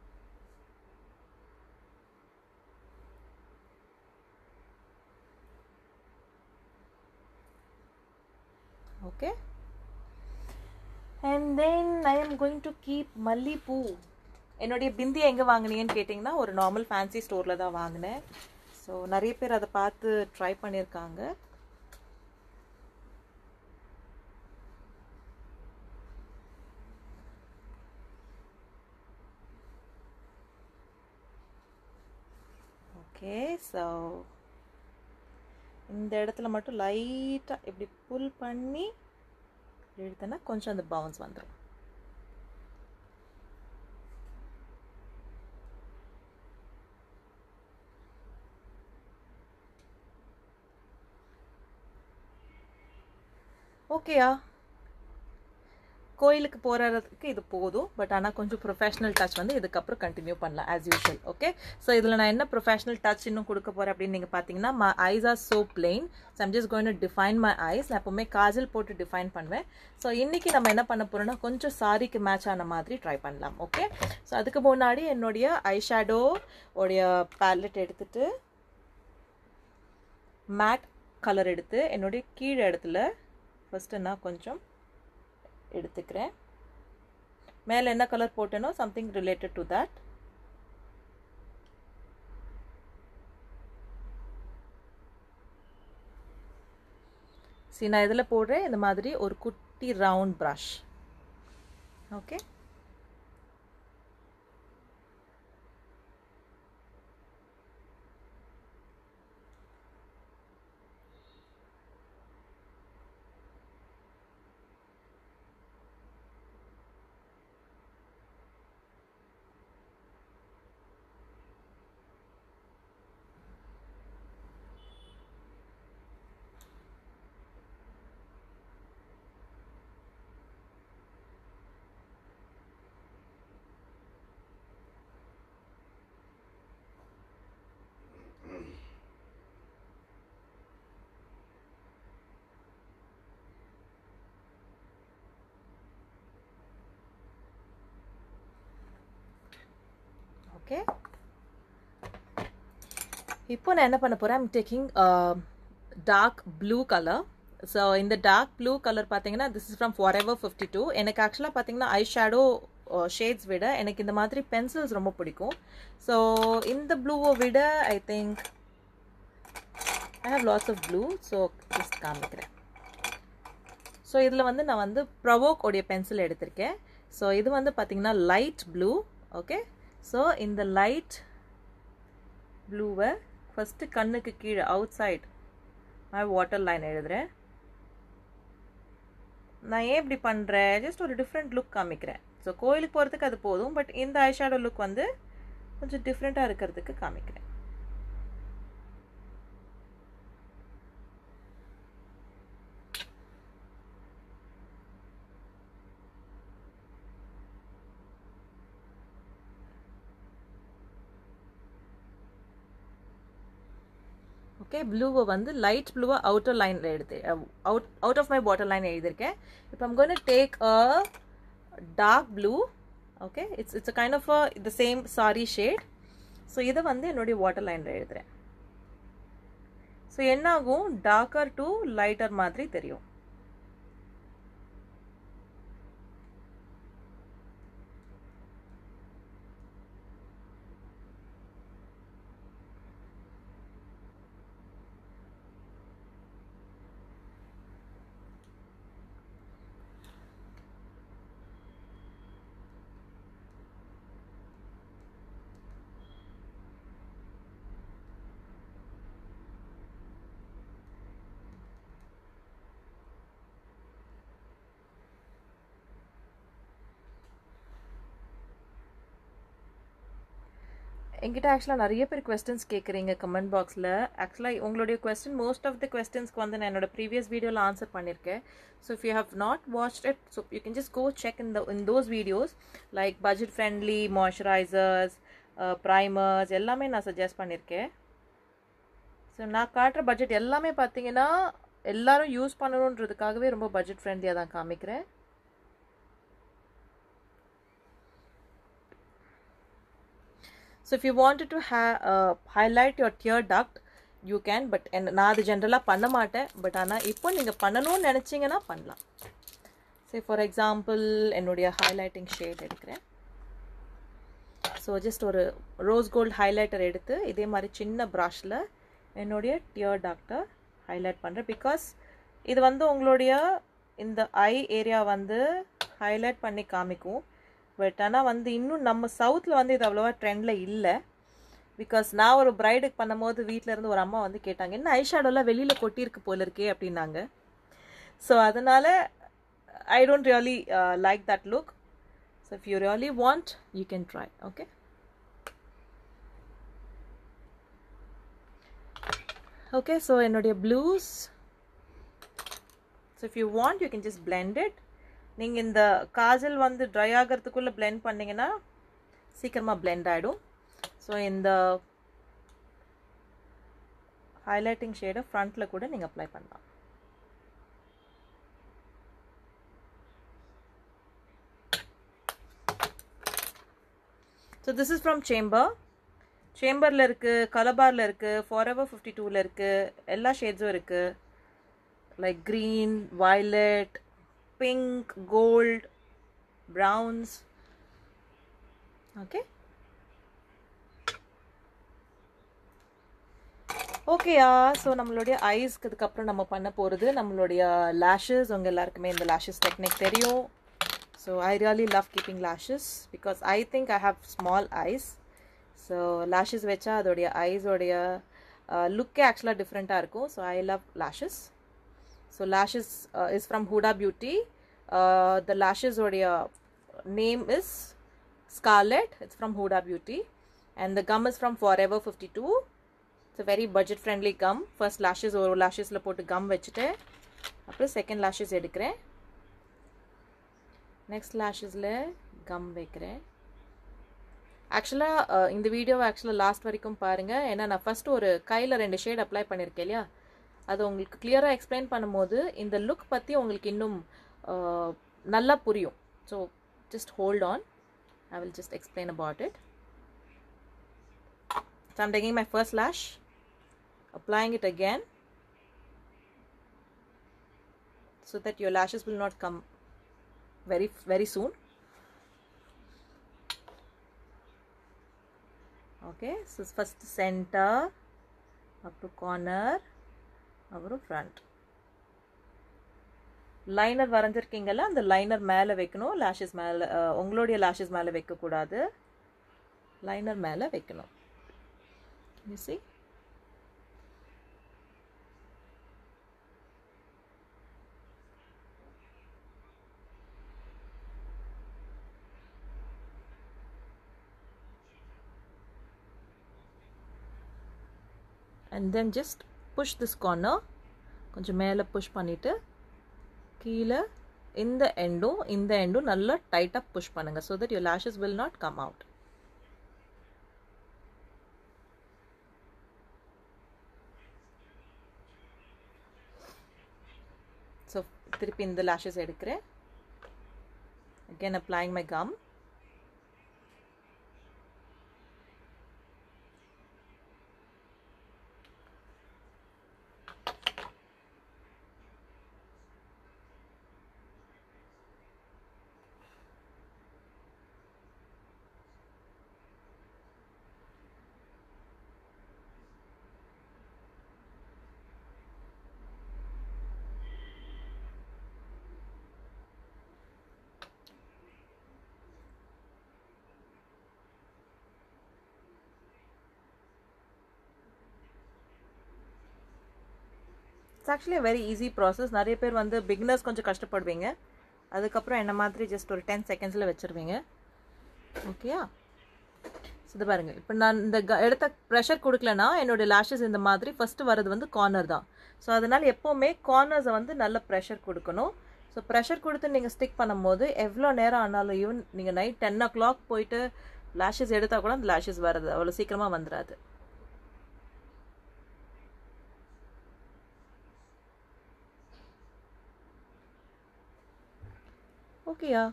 Okay, and then I am going to keep மல்லிப்பூ. என்னுடைய பிந்தியை எங்கே வாங்கினீங்கன்னு கேட்டிங்கன்னா ஒரு நார்மல் ஃபேன்சி ஸ்டோரில் தான் வாங்கினேன். ஸோ நிறைய பேர் அதை பார்த்து ட்ரை பண்ணியிருக்காங்க. ஓகே, ஸோ இந்த இடத்துல மட்டும் லைட்டாக இப்படி புல் பண்ணி எடுத்தேன்னா கொஞ்சம் அந்த பவுன்ஸ் வந்துடும். ஓகேயா, கோயிலுக்கு போகிறதுக்கு இது போதும், பட் ஆனால் கொஞ்சம் ப்ரொஃபஷனல் டச் வந்து இதுக்கப்புறம் கண்டினியூ பண்ணலாம் ஆஸ் யூஷுவல். ஓகே, ஸோ இதில் நான் என்ன ப்ரொஃபஷனல் டச் இன்னும் கொடுக்க போகிறேன் அப்படின்னு நீங்கள் பார்த்தீங்கன்னா, my eyes are so plain. So I'm just going to define my eyes. நான் எப்போவுமே காஜல் போட்டு டிஃபைன் பண்ணுவேன். ஸோ இன்றைக்கி நம்ம என்ன பண்ண போகிறோம்னா கொஞ்சம் சாரிக்கு மேட்ச் ஆன மாதிரி ட்ரை பண்ணலாம். ஓகே, ஸோ அதுக்கு முன்னாடி என்னுடைய ஐ ஷேடோ உடைய பேலட் எடுத்துட்டு மேட் கலர் எடுத்து என்னுடைய கீழே இடத்துல ஃபஸ்ட்டு நான் கொஞ்சம் எடுத்துக்கிறேன். மேலே என்ன கலர் போட்டேனோ சம்திங் ரிலேட்டட் டு தட். சரி, நான் இதில் போடுறேன் இந்த மாதிரி ஒரு குட்டி ரவுண்ட் ப்ரஷ். ஓகே, ஓகே, இப்போ நான் என்ன பண்ண போகிறேன், I'm taking dark blue colour. So இந்த டார்க் ப்ளூ கலர் பார்த்தீங்கன்னா this is from Forever fifty two. எனக்கு ஆக்சுவலாக பார்த்தீங்கன்னா ஐ ஷேடோ ஷேட்ஸ் விட எனக்கு இந்த மாதிரி பென்சில்ஸ் ரொம்ப பிடிக்கும். ஸோ இந்த ப்ளூவை விட I think I have lots of blue. So just காமிக்கிறேன். ஸோ இதில் வந்து நான் வந்து ப்ரவோக் உடைய பென்சில் எடுத்திருக்கேன். ஸோ இது வந்து பார்த்தீங்கன்னா லைட் ப்ளூ. ஓகே, ஸோ இந்த லைட் ப்ளூவை ஃபஸ்ட்டு கண்ணுக்கு கீழே அவுட் சைட் நான் வாட்டர் லைன் எழுதுகிறேன். நான் ஏன் இப்படி பண்ணுறேன், ஜஸ்ட் ஒரு டிஃப்ரெண்ட் லுக் காமிக்கிறேன். ஸோ கோயிலுக்கு போகிறதுக்கு அது போதும், பட் இந்த ஐஷேடோ லுக் வந்து கொஞ்சம் டிஃப்ரெண்ட்டாக இருக்கிறதுக்கு காமிக்கிறேன். ஓகே, ப்ளூவை வந்து லைட் ப்ளூவை அவுட்டர் லைனில் எடுத்து out out of my water line எழுதியிருக்கேன். இப்போ I'm going to take a dark blue. Okay, it's it's a kind of a the same sorry shade. So இதை வந்து என்னுடைய வாட்டர் லைனில் எழுதுகிறேன். ஸோ என்னாகும், டார்க்கர் டு லைட்டர் மாதிரி தெரியும். என்கிட்ட ஆக்சுவலாக நிறைய பேர் கொஸ்டின்ஸ் கேட்குறீங்க கமெண்ட் பாக்ஸில். ஆக்சுவலாக உங்களுடைய கொஸ்டின் மோஸ்ட் ஆஃப் த கொஸ்டின்ஸ்க்கு வந்து நான் என்னோட ப்ரீவியஸ் வீடியோவில் ஆன்சர் பண்ணியிருக்கேன். So if you have not watched it, so you can just go check in the in those videos like budget friendly moisturisers, primers எல்லாமே நான் சஜஸ்ட் பண்ணியிருக்கேன். ஸோ நான் காட்டுற பட்ஜெட் எல்லாமே பார்த்தீங்கன்னா எல்லாரும் யூஸ் பண்ணணுன்றதுக்காகவே ரொம்ப பட்ஜெட் ஃப்ரெண்ட்லியாக தான் காமிக்கிறேன். So if you wanted to ha uh, highlight your tear duct, you can, but நான் அது ஜென்ரலாக பண்ண மாட்டேன். பட் ஆனால் இப்போ நீங்கள் பண்ணணும்னு நினச்சிங்கன்னா பண்ணலாம். சரி, ஃபார் எக்ஸாம்பிள் என்னுடைய ஹைலைட்டிங் ஷேட் எடுக்கிறேன். ஸோ ஜஸ்ட் ஒரு ரோஸ் கோல்டு ஹைலைட்டர் எடுத்து இதே மாதிரி சின்ன ப்ரஷில் என்னுடைய டியர் டாக்டை ஹைலைட் பண்ணுறேன். பிகாஸ் இது வந்து உங்களுடைய இந்த ஐ ஏரியா வந்து ஹைலைட் பண்ணி காமிக்கும். பட் ஆனால் வந்து இன்னும் நம்ம சவுத்தில் வந்து இது அவ்வளோவா ட்ரெண்டில் இல்லை. பிகாஸ் நான் ஒரு ப்ரைடுக்கு பண்ணும்போது வீட்டில் இருந்து ஒரு அம்மா வந்து கேட்டாங்க, என்ன ஐஷேடோலாம் வெளியில் கொட்டியிருக்கு போல இருக்கே அப்படின்னாங்க. ஸோ அதனால் I don't really like that look. So if you really want you can try. Okay, okay so என்னுடைய blues. So if you want you can just blend it. நீங்கள் இந்த காஜல் வந்து ட்ரை ஆகிறதுக்குள்ளே பிளெண்ட் பண்ணிங்கன்னா சீக்கிரமாக பிளெண்ட் ஆகிடும். So இந்த highlighting ஷேடை ஃப்ரண்ட்டில் கூட நீங்கள் அப்ளை பண்ணலாம். So this is from Chambor. சேம்பரில் இருக்குது, கலபாரில் இருக்குது, ஃபாரெவர் ஃபிஃப்டி டூவில் இருக்குது, எல்லா ஷேட்ஸும் இருக்குது. Like green, violet, pink, gold, browns. Okay, okay yeah. So நம்மளுடைய ஐஸ்க்கு அதுக்கப்புறம் நம்ம பண்ண போகிறது நம்மளுடைய lashes. உங்கள் எல்லாருக்குமே இந்த lashes டெக்னிக் தெரியும். So I really love keeping lashes because I think I have small eyes. So lashes வச்சா அதோடைய ஐஸோடைய லுக்கே ஆக்சுவலாக டிஃப்ரெண்ட்டாக இருக்கும். So I love lashes. So lashes uh, is from Huda Beauty. Uh, the lashes odia name is Scarlet. It's from Huda Beauty, and the gum is from Forever fifty-two. It's a very budget friendly gum. First lashes or lashes la potu gum vechite, appo second lashes edukren. Next lashes la gum vekren. Actually uh, in the video actually last varaikum paarenga, ena na first ஒரு கையில ரெண்டு shade apply பண்ணிருக்கேன் இல்லையா, அது உங்களுக்கு கிளியராக explain பண்ணும்போது இந்த லுக் பற்றி உங்களுக்கு இன்னும் நல்லா புரியும். So just hold on, I will just explain about it. So I'm taking my first lash, applying it again so that your lashes will not come very very soon. Okay, so first center up to corner, அப்புறம் front. Liner வரைஞ்சிருக்கீங்கல்ல, அந்த liner மேலே வைக்கணும், lashes மேலே, உங்களுடைய lashes மேலே வைக்கக்கூடாது, liner மேலே வைக்கணும். You see? and then just push this corner கொஞ்சம் மேலே push பண்ணிட்டு கீழே இந்த எண்டும் இந்த எண்டும் நல்லா டைட்டாக push பண்ணுங்க so that your lashes will not come out. So திருப்பி இந்த lashes எடுக்கிறேன். Again applying my gum. It's actually a very easy process. நிறைய பேர் வந்து beginners கொஞ்சம் கஷ்டப்படுவீங்க. அதுக்கப்புறம் என்ன மாதிரி just ஒரு ten secondsல வச்சிருவீங்க. ஓகேயா? இது பாருங்க. இப்போ நான் இந்த எடுத்த pressure கொடுக்கலனா என்னோட lashes இந்த மாதிரி first வரது வந்து corner தான். ஸோ அதனால எப்பவுமே corners வந்து நல்ல pressure கொடுக்கணும். ஸோ pressure கொடுத்து நீங்க ஸ்டிக் பண்ணும்போது எவ்வளோ நேரம் ஆனாலும் ஈவன் நீங்க நைட் ten o'clock போயிட்டு lashes எடுத்தா கூட அந்த lashes வரது அவ்வளோ சீக்கிரமா வந்துராது. Okay, yeah.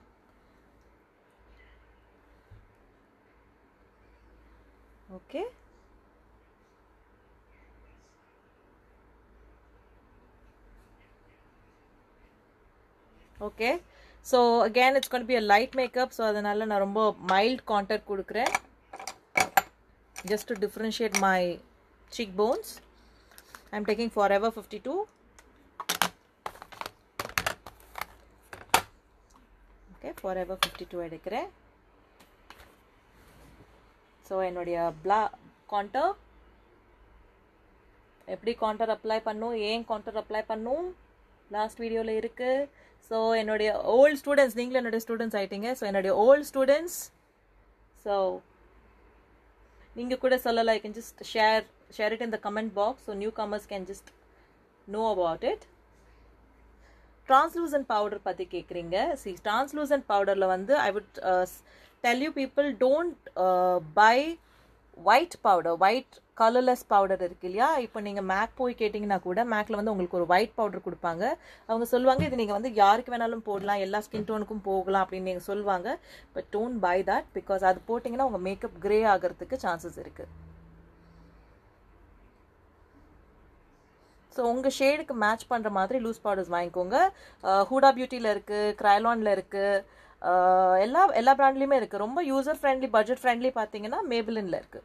Okay. Okay. So again, it's going to be a light makeup. So adanalla na romba mild contour kudukren just to differentiate my cheekbones. I'm taking Forever fifty-two. Okay, Forever fifty-two எடுக்கிறேன். So என்னுடைய பிளா contour எப்படி contour apply பண்ணும், ஏன் contour apply பண்ணும் last வீடியோவில் இருக்குது. So என்னுடைய ஓல்டு ஸ்டூடெண்ட்ஸ், நீங்களும் என்னுடைய ஸ்டூடெண்ட்ஸ் ஆகிட்டீங்க. ஸோ என்னுடைய ஓல்டு ஸ்டூடெண்ட்ஸ், ஸோ நீங்கள் கூட சொல்லலாம். I can just share share it in the comment box. So newcomers can just know about it. translucent powder பத்தி கேக்குறீங்க. see translucent powderல வந்து I would uh, tell you people don't uh, buy white powder, white colorless powder இருக்கு இல்லையா. இப்போ நீங்க make போய் கேட்டிங்கன்னா கூட மேக்ல வந்து உங்களுக்கு ஒரு white powder கொடுப்பாங்க. அவங்க சொல்லுவாங்க இது நீங்க வந்து யாருக்கு வேணாலும் போடலாம், எல்லா ஸ்கின் டோனுக்கும் போகலாம் அப்படின்னு நீங்க சொல்லுவாங்க. But don't buy that because அது போட்டிங்கன்னா உங்க மேக்கப் கிரே ஆகிறதுக்கு சான்சஸ் இருக்கு. ஸோ உங்கள் ஷேடுக்கு மேட்ச் பண்ணுற மாதிரி லூஸ் பவுடர்ஸ் வாங்கிக்கோங்க. ஹூடா பியூட்டியில் இருக்குது, க்ரைலானில் இருக்குது, எல்லா எல்லா பிராண்ட்லேயுமே இருக்குது. ரொம்ப யூசர் ஃப்ரெண்ட்லி, பட்ஜெட் ஃப்ரெண்ட்லி பார்த்தீங்கன்னா மேபிளினில் இருக்குது.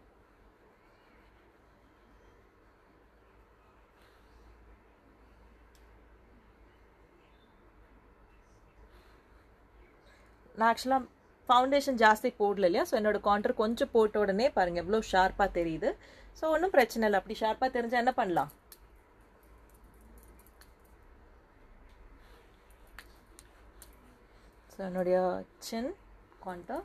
நான் ஆக்சுவலாக ஃபவுண்டேஷன் ஜாஸ்தி போடல இல்லையா. ஸோ என்னோட கான்டர் கொஞ்சம் போட்ட உடனே பாருங்கள் எவ்வளோ ஷார்ப்பாக தெரியுது. ஸோ ஒன்றும் பிரச்சனை இல்லை. அப்படி ஷார்ப்பாக தெரிஞ்சால் என்ன பண்ணலாம், ஸோ என்னுடைய சின் கான்டர்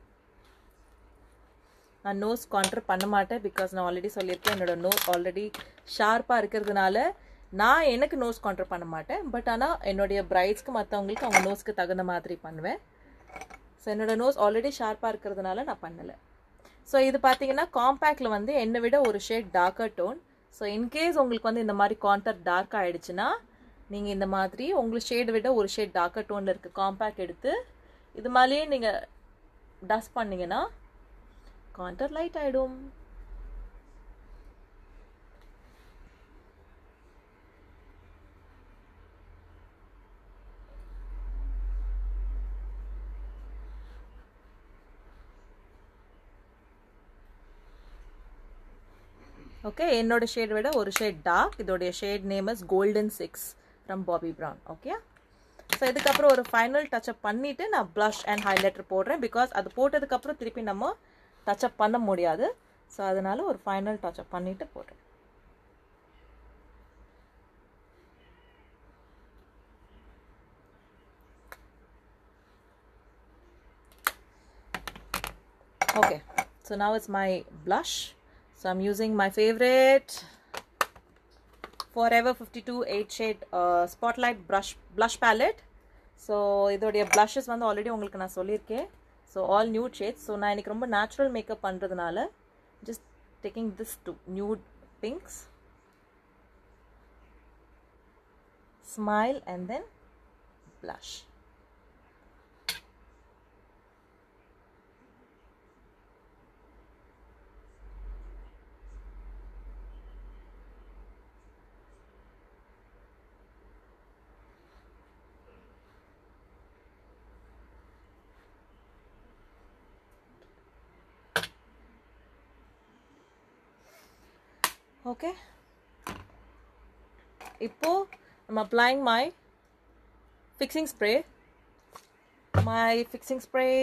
நான் நோஸ் கான்டர் பண்ண மாட்டேன். பிகாஸ் நான் ஆல்ரெடி சொல்லியிருக்கேன் என்னோட நோஸ் ஆல்ரெடி ஷார்ப்பாக இருக்கிறதுனால நான் எனக்கு நோஸ் கான்டர் பண்ண மாட்டேன். பட் ஆனால் என்னுடைய பிரைட்ஸ்க்கு மற்றவங்களுக்கு அவங்க நோஸ்க்கு தகுந்த மாதிரி பண்ணுவேன். ஸோ என்னோட நோஸ் ஆல்ரெடி ஷார்ப்பாக இருக்கிறதுனால நான் பண்ணலை. ஸோ இது பார்த்தீங்கன்னா காம்பேக்டில் வந்து என்னை விட ஒரு shade darker tone. So in case உங்களுக்கு வந்து இந்த மாதிரி கான்டர் டார்க் ஆகிடுச்சுன்னா நீங்கள் இந்த மாதிரி உங்களுக்கு ஷேட் விட ஒரு ஷேட் டார்க்கர் டோனில் இருக்குது காம்பேக்ட் எடுத்து இது மாதிரியே நீங்கள் டஸ்ட் பண்ணிங்கன்னா கான்டர் லைட் ஆகிடும். ஓகே, என்னோட ஷேட் விட ஒரு ஷேட் டார்க். இதோடைய shade name is golden six from Bobbi Brown. Okay, so இதுக்கப்புறம் ஒரு ஃபைனல் டச்சப் பண்ணிவிட்டு நான் ப்ளஷ் அண்ட் ஹைலைட்டர் போடுறேன். பிகாஸ் அது போட்டதுக்கப்புறம் திருப்பி நம்ம டச்சப் பண்ண முடியாது. ஸோ அதனால ஒரு ஃபைனல் டச்சப் பண்ணிவிட்டு போடுறேன். Okay, so now it's my blush. So I'm using my favorite Forever fifty-two eight shade uh, Spotlight brush blush palette. So இதோடைய blushes வந்து already உங்களுக்கு நான் சொல்லியிருக்கேன். So all nude shades. So நான் இன்னைக்கு ரொம்ப natural makeup பண்றதுனால just taking this to nude pinks. Smile and then blush. Okay. Now I'm applying my fixing spray. My fixing spray.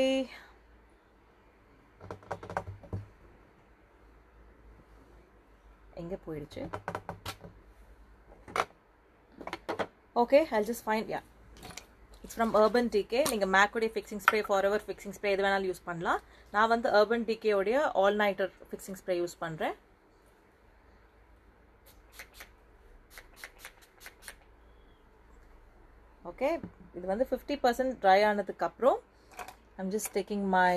Enga poiduchu. Okay, I'll just find, yeah. It's from Urban Decay. Neenga MAC oda fixing spray, Forever fixing spray edu venal use pannalam. Na vandu Urban Decay oda all nighter fixing spray use pandren. Okay, இது வந்து fifty percent dry ஆனதுக்கு அப்புறம் I'm just taking my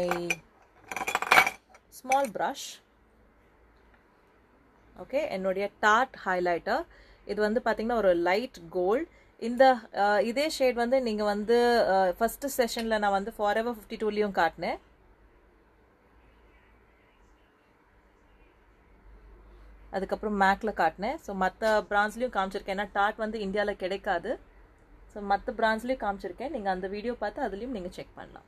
small brush. Okay, என்னோட Tarte highlighter. இது வந்து பாத்தீங்கன்னா ஒரு light gold. இந்த இதே ஷேட் வந்து நீங்க வந்து ஃபர்ஸ்ட் செஷன்ல நான் வந்து Forever fifty-two லயும் காட்டினேன். அதுக்கு அப்புறம் MACல காட்டினேன். சோ மத்த பிராண்ட்ஸ்லயும் காமிச்சிருக்கேன். ஏன்னா Tarte வந்து இந்தியால கிடைக்காது. So மத்த பிராண்ட்ஸ்லயே காமிச்சிருக்கேன். நீங்க அந்த வீடியோ பார்த்து அதுலயும் நீங்க செக் பண்ணலாம்.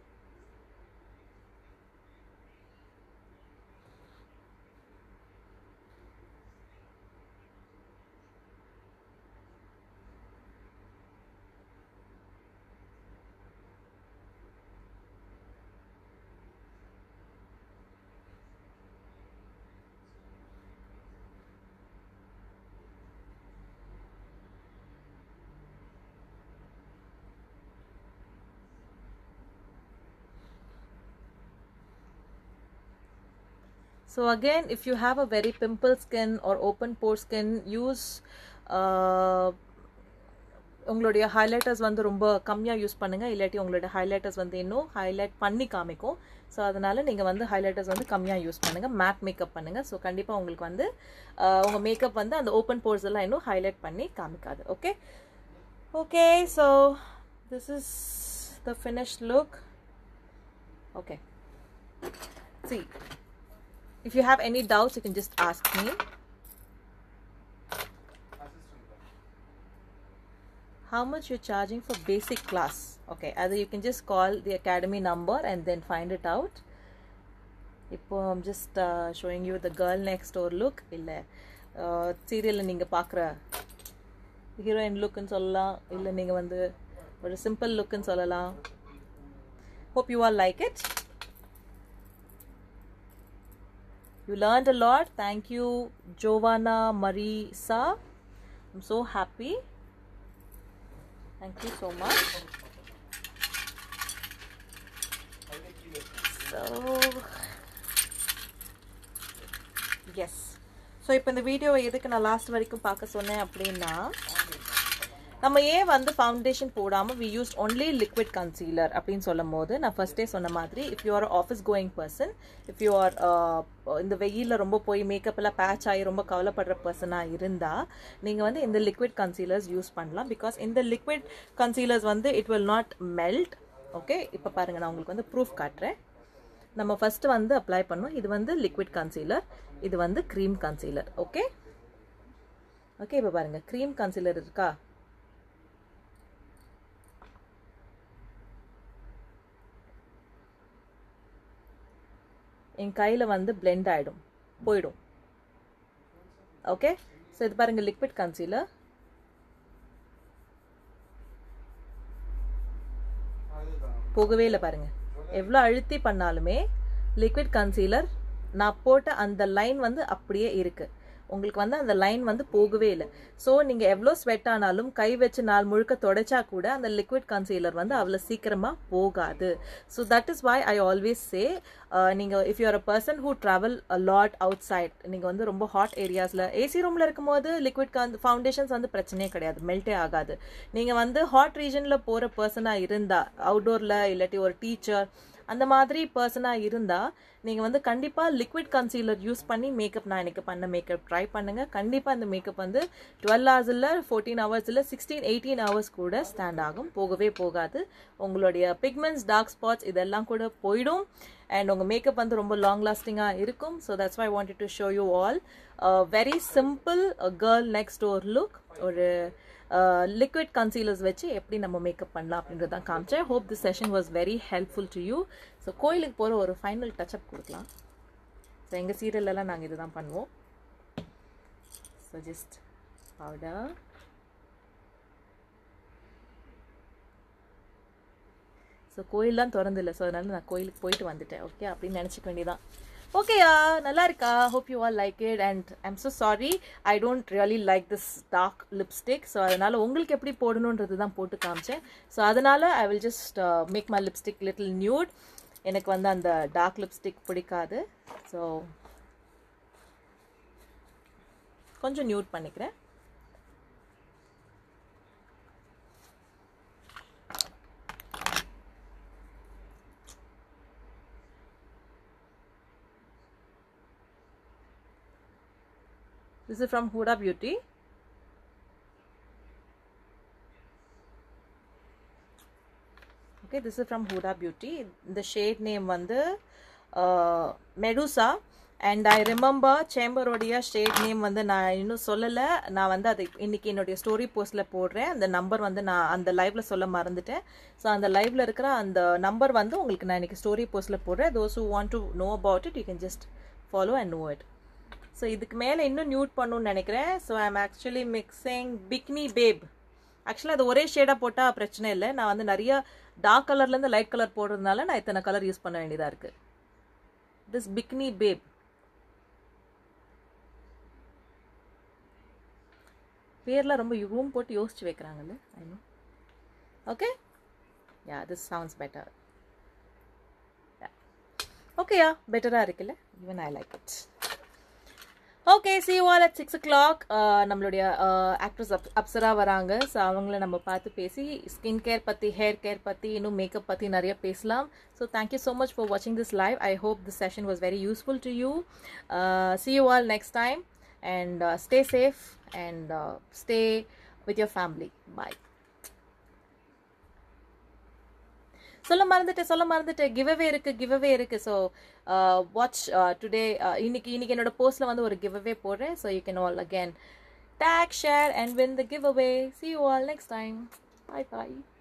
So again, if you have a very pimple skin or open pore skin, use uh, உங்களுடைய highlighters வந்து ரொம்ப கம்மியா யூஸ் பண்ணுங்க. இல்லாட்டி உங்களுடைய highlighters வந்து இன்னும் highlight பண்ணி காமிக்கும். சோ அதனால நீங்க வந்து highlighters வந்து கம்மியா யூஸ் பண்ணுங்க. matte makeup பண்ணுங்க. சோ கண்டிப்பா உங்களுக்கு வந்து உங்க மேக்கப் வந்து அந்த open pores எல்லாம் இன்னும் highlight பண்ணி காமிக்காது. Okay? Okay, so this is the finished look. Okay. See, if you have any doubts, you can just ask me. How much you're charging for basic class? Okay, either you can just call the academy number and then find it out. Ipo I'm just uh, showing you the girl next door look. Illa uh, serial neenga paakra heroine look nu sollalam, illa neenga vandu oru simple look nu sollalam. Hope you all like it. You learned a lot. Thank you, Giovanna Marisa. I'm so happy. Thank you so much. So, yes. So, இப்போ இந்த வீடியோவை எதுக்கு நான் last வரைக்கும் பார்க்க சொன்னேன் அப்படின்னா, நம்ம ஏன் வந்து ஃபவுண்டேஷன் போடாமல் we used only liquid concealer அப்படின்னு சொல்லும் போது நான் ஃபர்ஸ்டே சொன்ன மாதிரி if you are an office going person, if you are இந்த வெயிலில் ரொம்ப போய் மேக்கப் எல்லாம் பேட்ச் ஆகி ரொம்ப கவலைப்படுற பர்சனாக இருந்தால் நீங்கள் வந்து இந்த liquid concealers யூஸ் பண்ணலாம். பிகாஸ் இந்த liquid concealers வந்து it will not melt. Okay, இப்போ பாருங்கள், நான் உங்களுக்கு வந்து ப்ரூஃப் காட்டுறேன். நம்ம ஃபர்ஸ்ட் வந்து அப்ளை பண்ணோம். இது வந்து liquid concealer, இது வந்து cream concealer. ஓகே ஓகே இப்போ பாருங்கள், cream concealer இருக்கா, என் கையில் வந்து பிளெண்ட் ஆகிடும், போயிடும். ஓகே, ஸோ இது பாருங்கள் லிக்விட் கன்சீலர். போகவே இல்லை பாருங்கள், எவ்வளோ அழுத்தி பண்ணாலுமே லிக்விட் கன்சீலர் நான் போட்ட அந்த லைன் வந்து அப்படியே இருக்குது. உங்களுக்கு வந்து அந்த லைன் வந்து போகவே இல்லை. ஸோ நீங்கள் எவ்வளோ ஸ்வெட் ஆனாலும் கை வச்சு நாள் முழுக்க தொடச்சா கூட அந்த லிக்விட் கன்சீலர் வந்து அவ்வளோ சீக்கிரமாக போகாது. So that is why I always say, நீங்கள் if you are a person who travel a lot outside, நீங்கள் வந்து ரொம்ப ஹாட் ஏரியாஸில் ஏசி ரூமில் இருக்கும்போது லிக்விட் கன் ஃபவுண்டேஷன்ஸ் வந்து பிரச்சனையே கிடையாது, மெல்ட்டே ஆகாது. நீங்கள் வந்து ஹாட் ரீஜனில் போகிற பர்சனாக இருந்தால், அவுட்டோரில் இல்லாட்டி ஒரு டீச்சர் அந்த மாதிரி பர்சனாக இருந்தால் நீங்கள் வந்து கண்டிப்பாக லிக்விட் கன்சீலர் யூஸ் பண்ணி மேக்கப், நான் எனக்கு பண்ண மேக்கப் ட்ரை பண்ணுங்கள். கண்டிப்பாக அந்த மேக்கப் வந்து டுவெல் ஹவர்ஸ் இல்லை, ஃபோர்டீன் ஹவர்ஸ் இல்லை, சிக்ஸ்டீன் எயிட்டீன் ஹவர்ஸ் கூட ஸ்டாண்ட் ஆகும், போகவே போகாது. உங்களுடைய பிக்மெண்ட்ஸ், டார்க் ஸ்பாட்ஸ் இதெல்லாம் கூட போயிடும். அண்ட் உங்கள் மேக்கப் வந்து ரொம்ப லாங் லாஸ்டிங்காக இருக்கும். So that's why I wanted to show you all very simple girl next door look. ஒரு லிக்விட் கன்சீலர்ஸ் வச்சு எப்படி நம்ம மேக்கப் பண்ணலாம் அப்படின்றது தான் காமிச்சேன். Hope this session was very helpful to you. So கோயிலுக்கு போகிற ஒரு ஃபைனல் டச்சப் கொடுக்கலாம். ஸோ எங்கள் சீரியல்லலாம் நாங்கள் இது தான் பண்ணுவோம். ஸோ ஜஸ்ட் பவுடர், ஸோ கோயிலெலாம் திறந்தில்லை, ஸோ அதனால நான் கோயிலுக்கு போயிட்டு வந்துட்டேன். ஓகே அப்படின்னு நினச்சிக்க வேண்டியதான். ஓகேயா, நல்லா இருக்கா? Hope you all like it. And I'm so sorry, I don't really like this dark lipstick. So அதனால் உங்களுக்கு எப்படி போடணுன்றது தான் போட்டு காமிச்சேன். ஸோ அதனால் I will just make my lipstick little nude. எனக்கு வந்து அந்த டார்க் லிப்ஸ்டிக் பிடிக்காது. ஸோ கொஞ்சம் நியூட் பண்ணிக்கிறேன். This is from Huda Beauty. Okay, this is from Huda Beauty. The shade name வந்து uh, Medusa. And I remember Chamber உடைய shade name வந்து நான் இன்னும் சொல்லலை. நான் வந்து அது இன்னைக்கு என்னுடைய ஸ்டோரி போஸ்ட்டில் போடுறேன். அந்த நம்பர் வந்து நான் அந்த லைவில் சொல்ல மறந்துட்டேன். ஸோ அந்த லைவில் இருக்கிற அந்த நம்பர் வந்து உங்களுக்கு நான் இன்னைக்கு ஸ்டோரி போஸ்ட்டில் போடுறேன். those who want to know about it, you can just follow and know it. So இதுக்கு மேலே இன்னும் நியூட் பண்ணணும்னு நினைக்கிறேன். So I am actually mixing bikini babe. ஆக்சுவலாக அது ஒரே ஷேடாக போட்டால் பிரச்சனை இல்லை. நான் வந்து நிறைய டார்க் கலர்லேருந்து லைட் கலர் போடுறதுனால நான் இத்தனை கலர் யூஸ் பண்ண வேண்டியதாக இருக்குது. This bikini babe. பேர்லாம் ரொம்ப ரூம் போட்டு யோசிச்சு வைக்கிறாங்கல்ல. I know. Okay, yeah, this sounds better. ஓகேயா, பெட்டராக இருக்குல்ல? Even I like it. Okay, see you all at six o'clock. நம்மளுடைய ஆக்ட்ரஸ் அப் அப்சரா வராங்க. ஸோ அவங்கள நம்ம பார்த்து பேசி ஸ்கின் கேர் பற்றி, ஹேர் கேர் பற்றி, இன்னும் மேக்கப் பற்றி நிறைய பேசலாம். So thank you so much for வாட்சிங் this live. I hope this session was very useful to you. see you all next time and uh, stay safe and uh, stay with your family. Bye. சொல்ல மறந்துட்டேன் சொல்ல மறந்துட்டேன் giveaway இருக்கு giveaway இருக்கு so watch today இன்னைக்கு இன்னைக்கு என்னோட போஸ்ட்ல வந்து ஒரு கிவ்அவே போடுறேன். So you can all again tag, share and win the giveaway. See you all next time. Bye bye.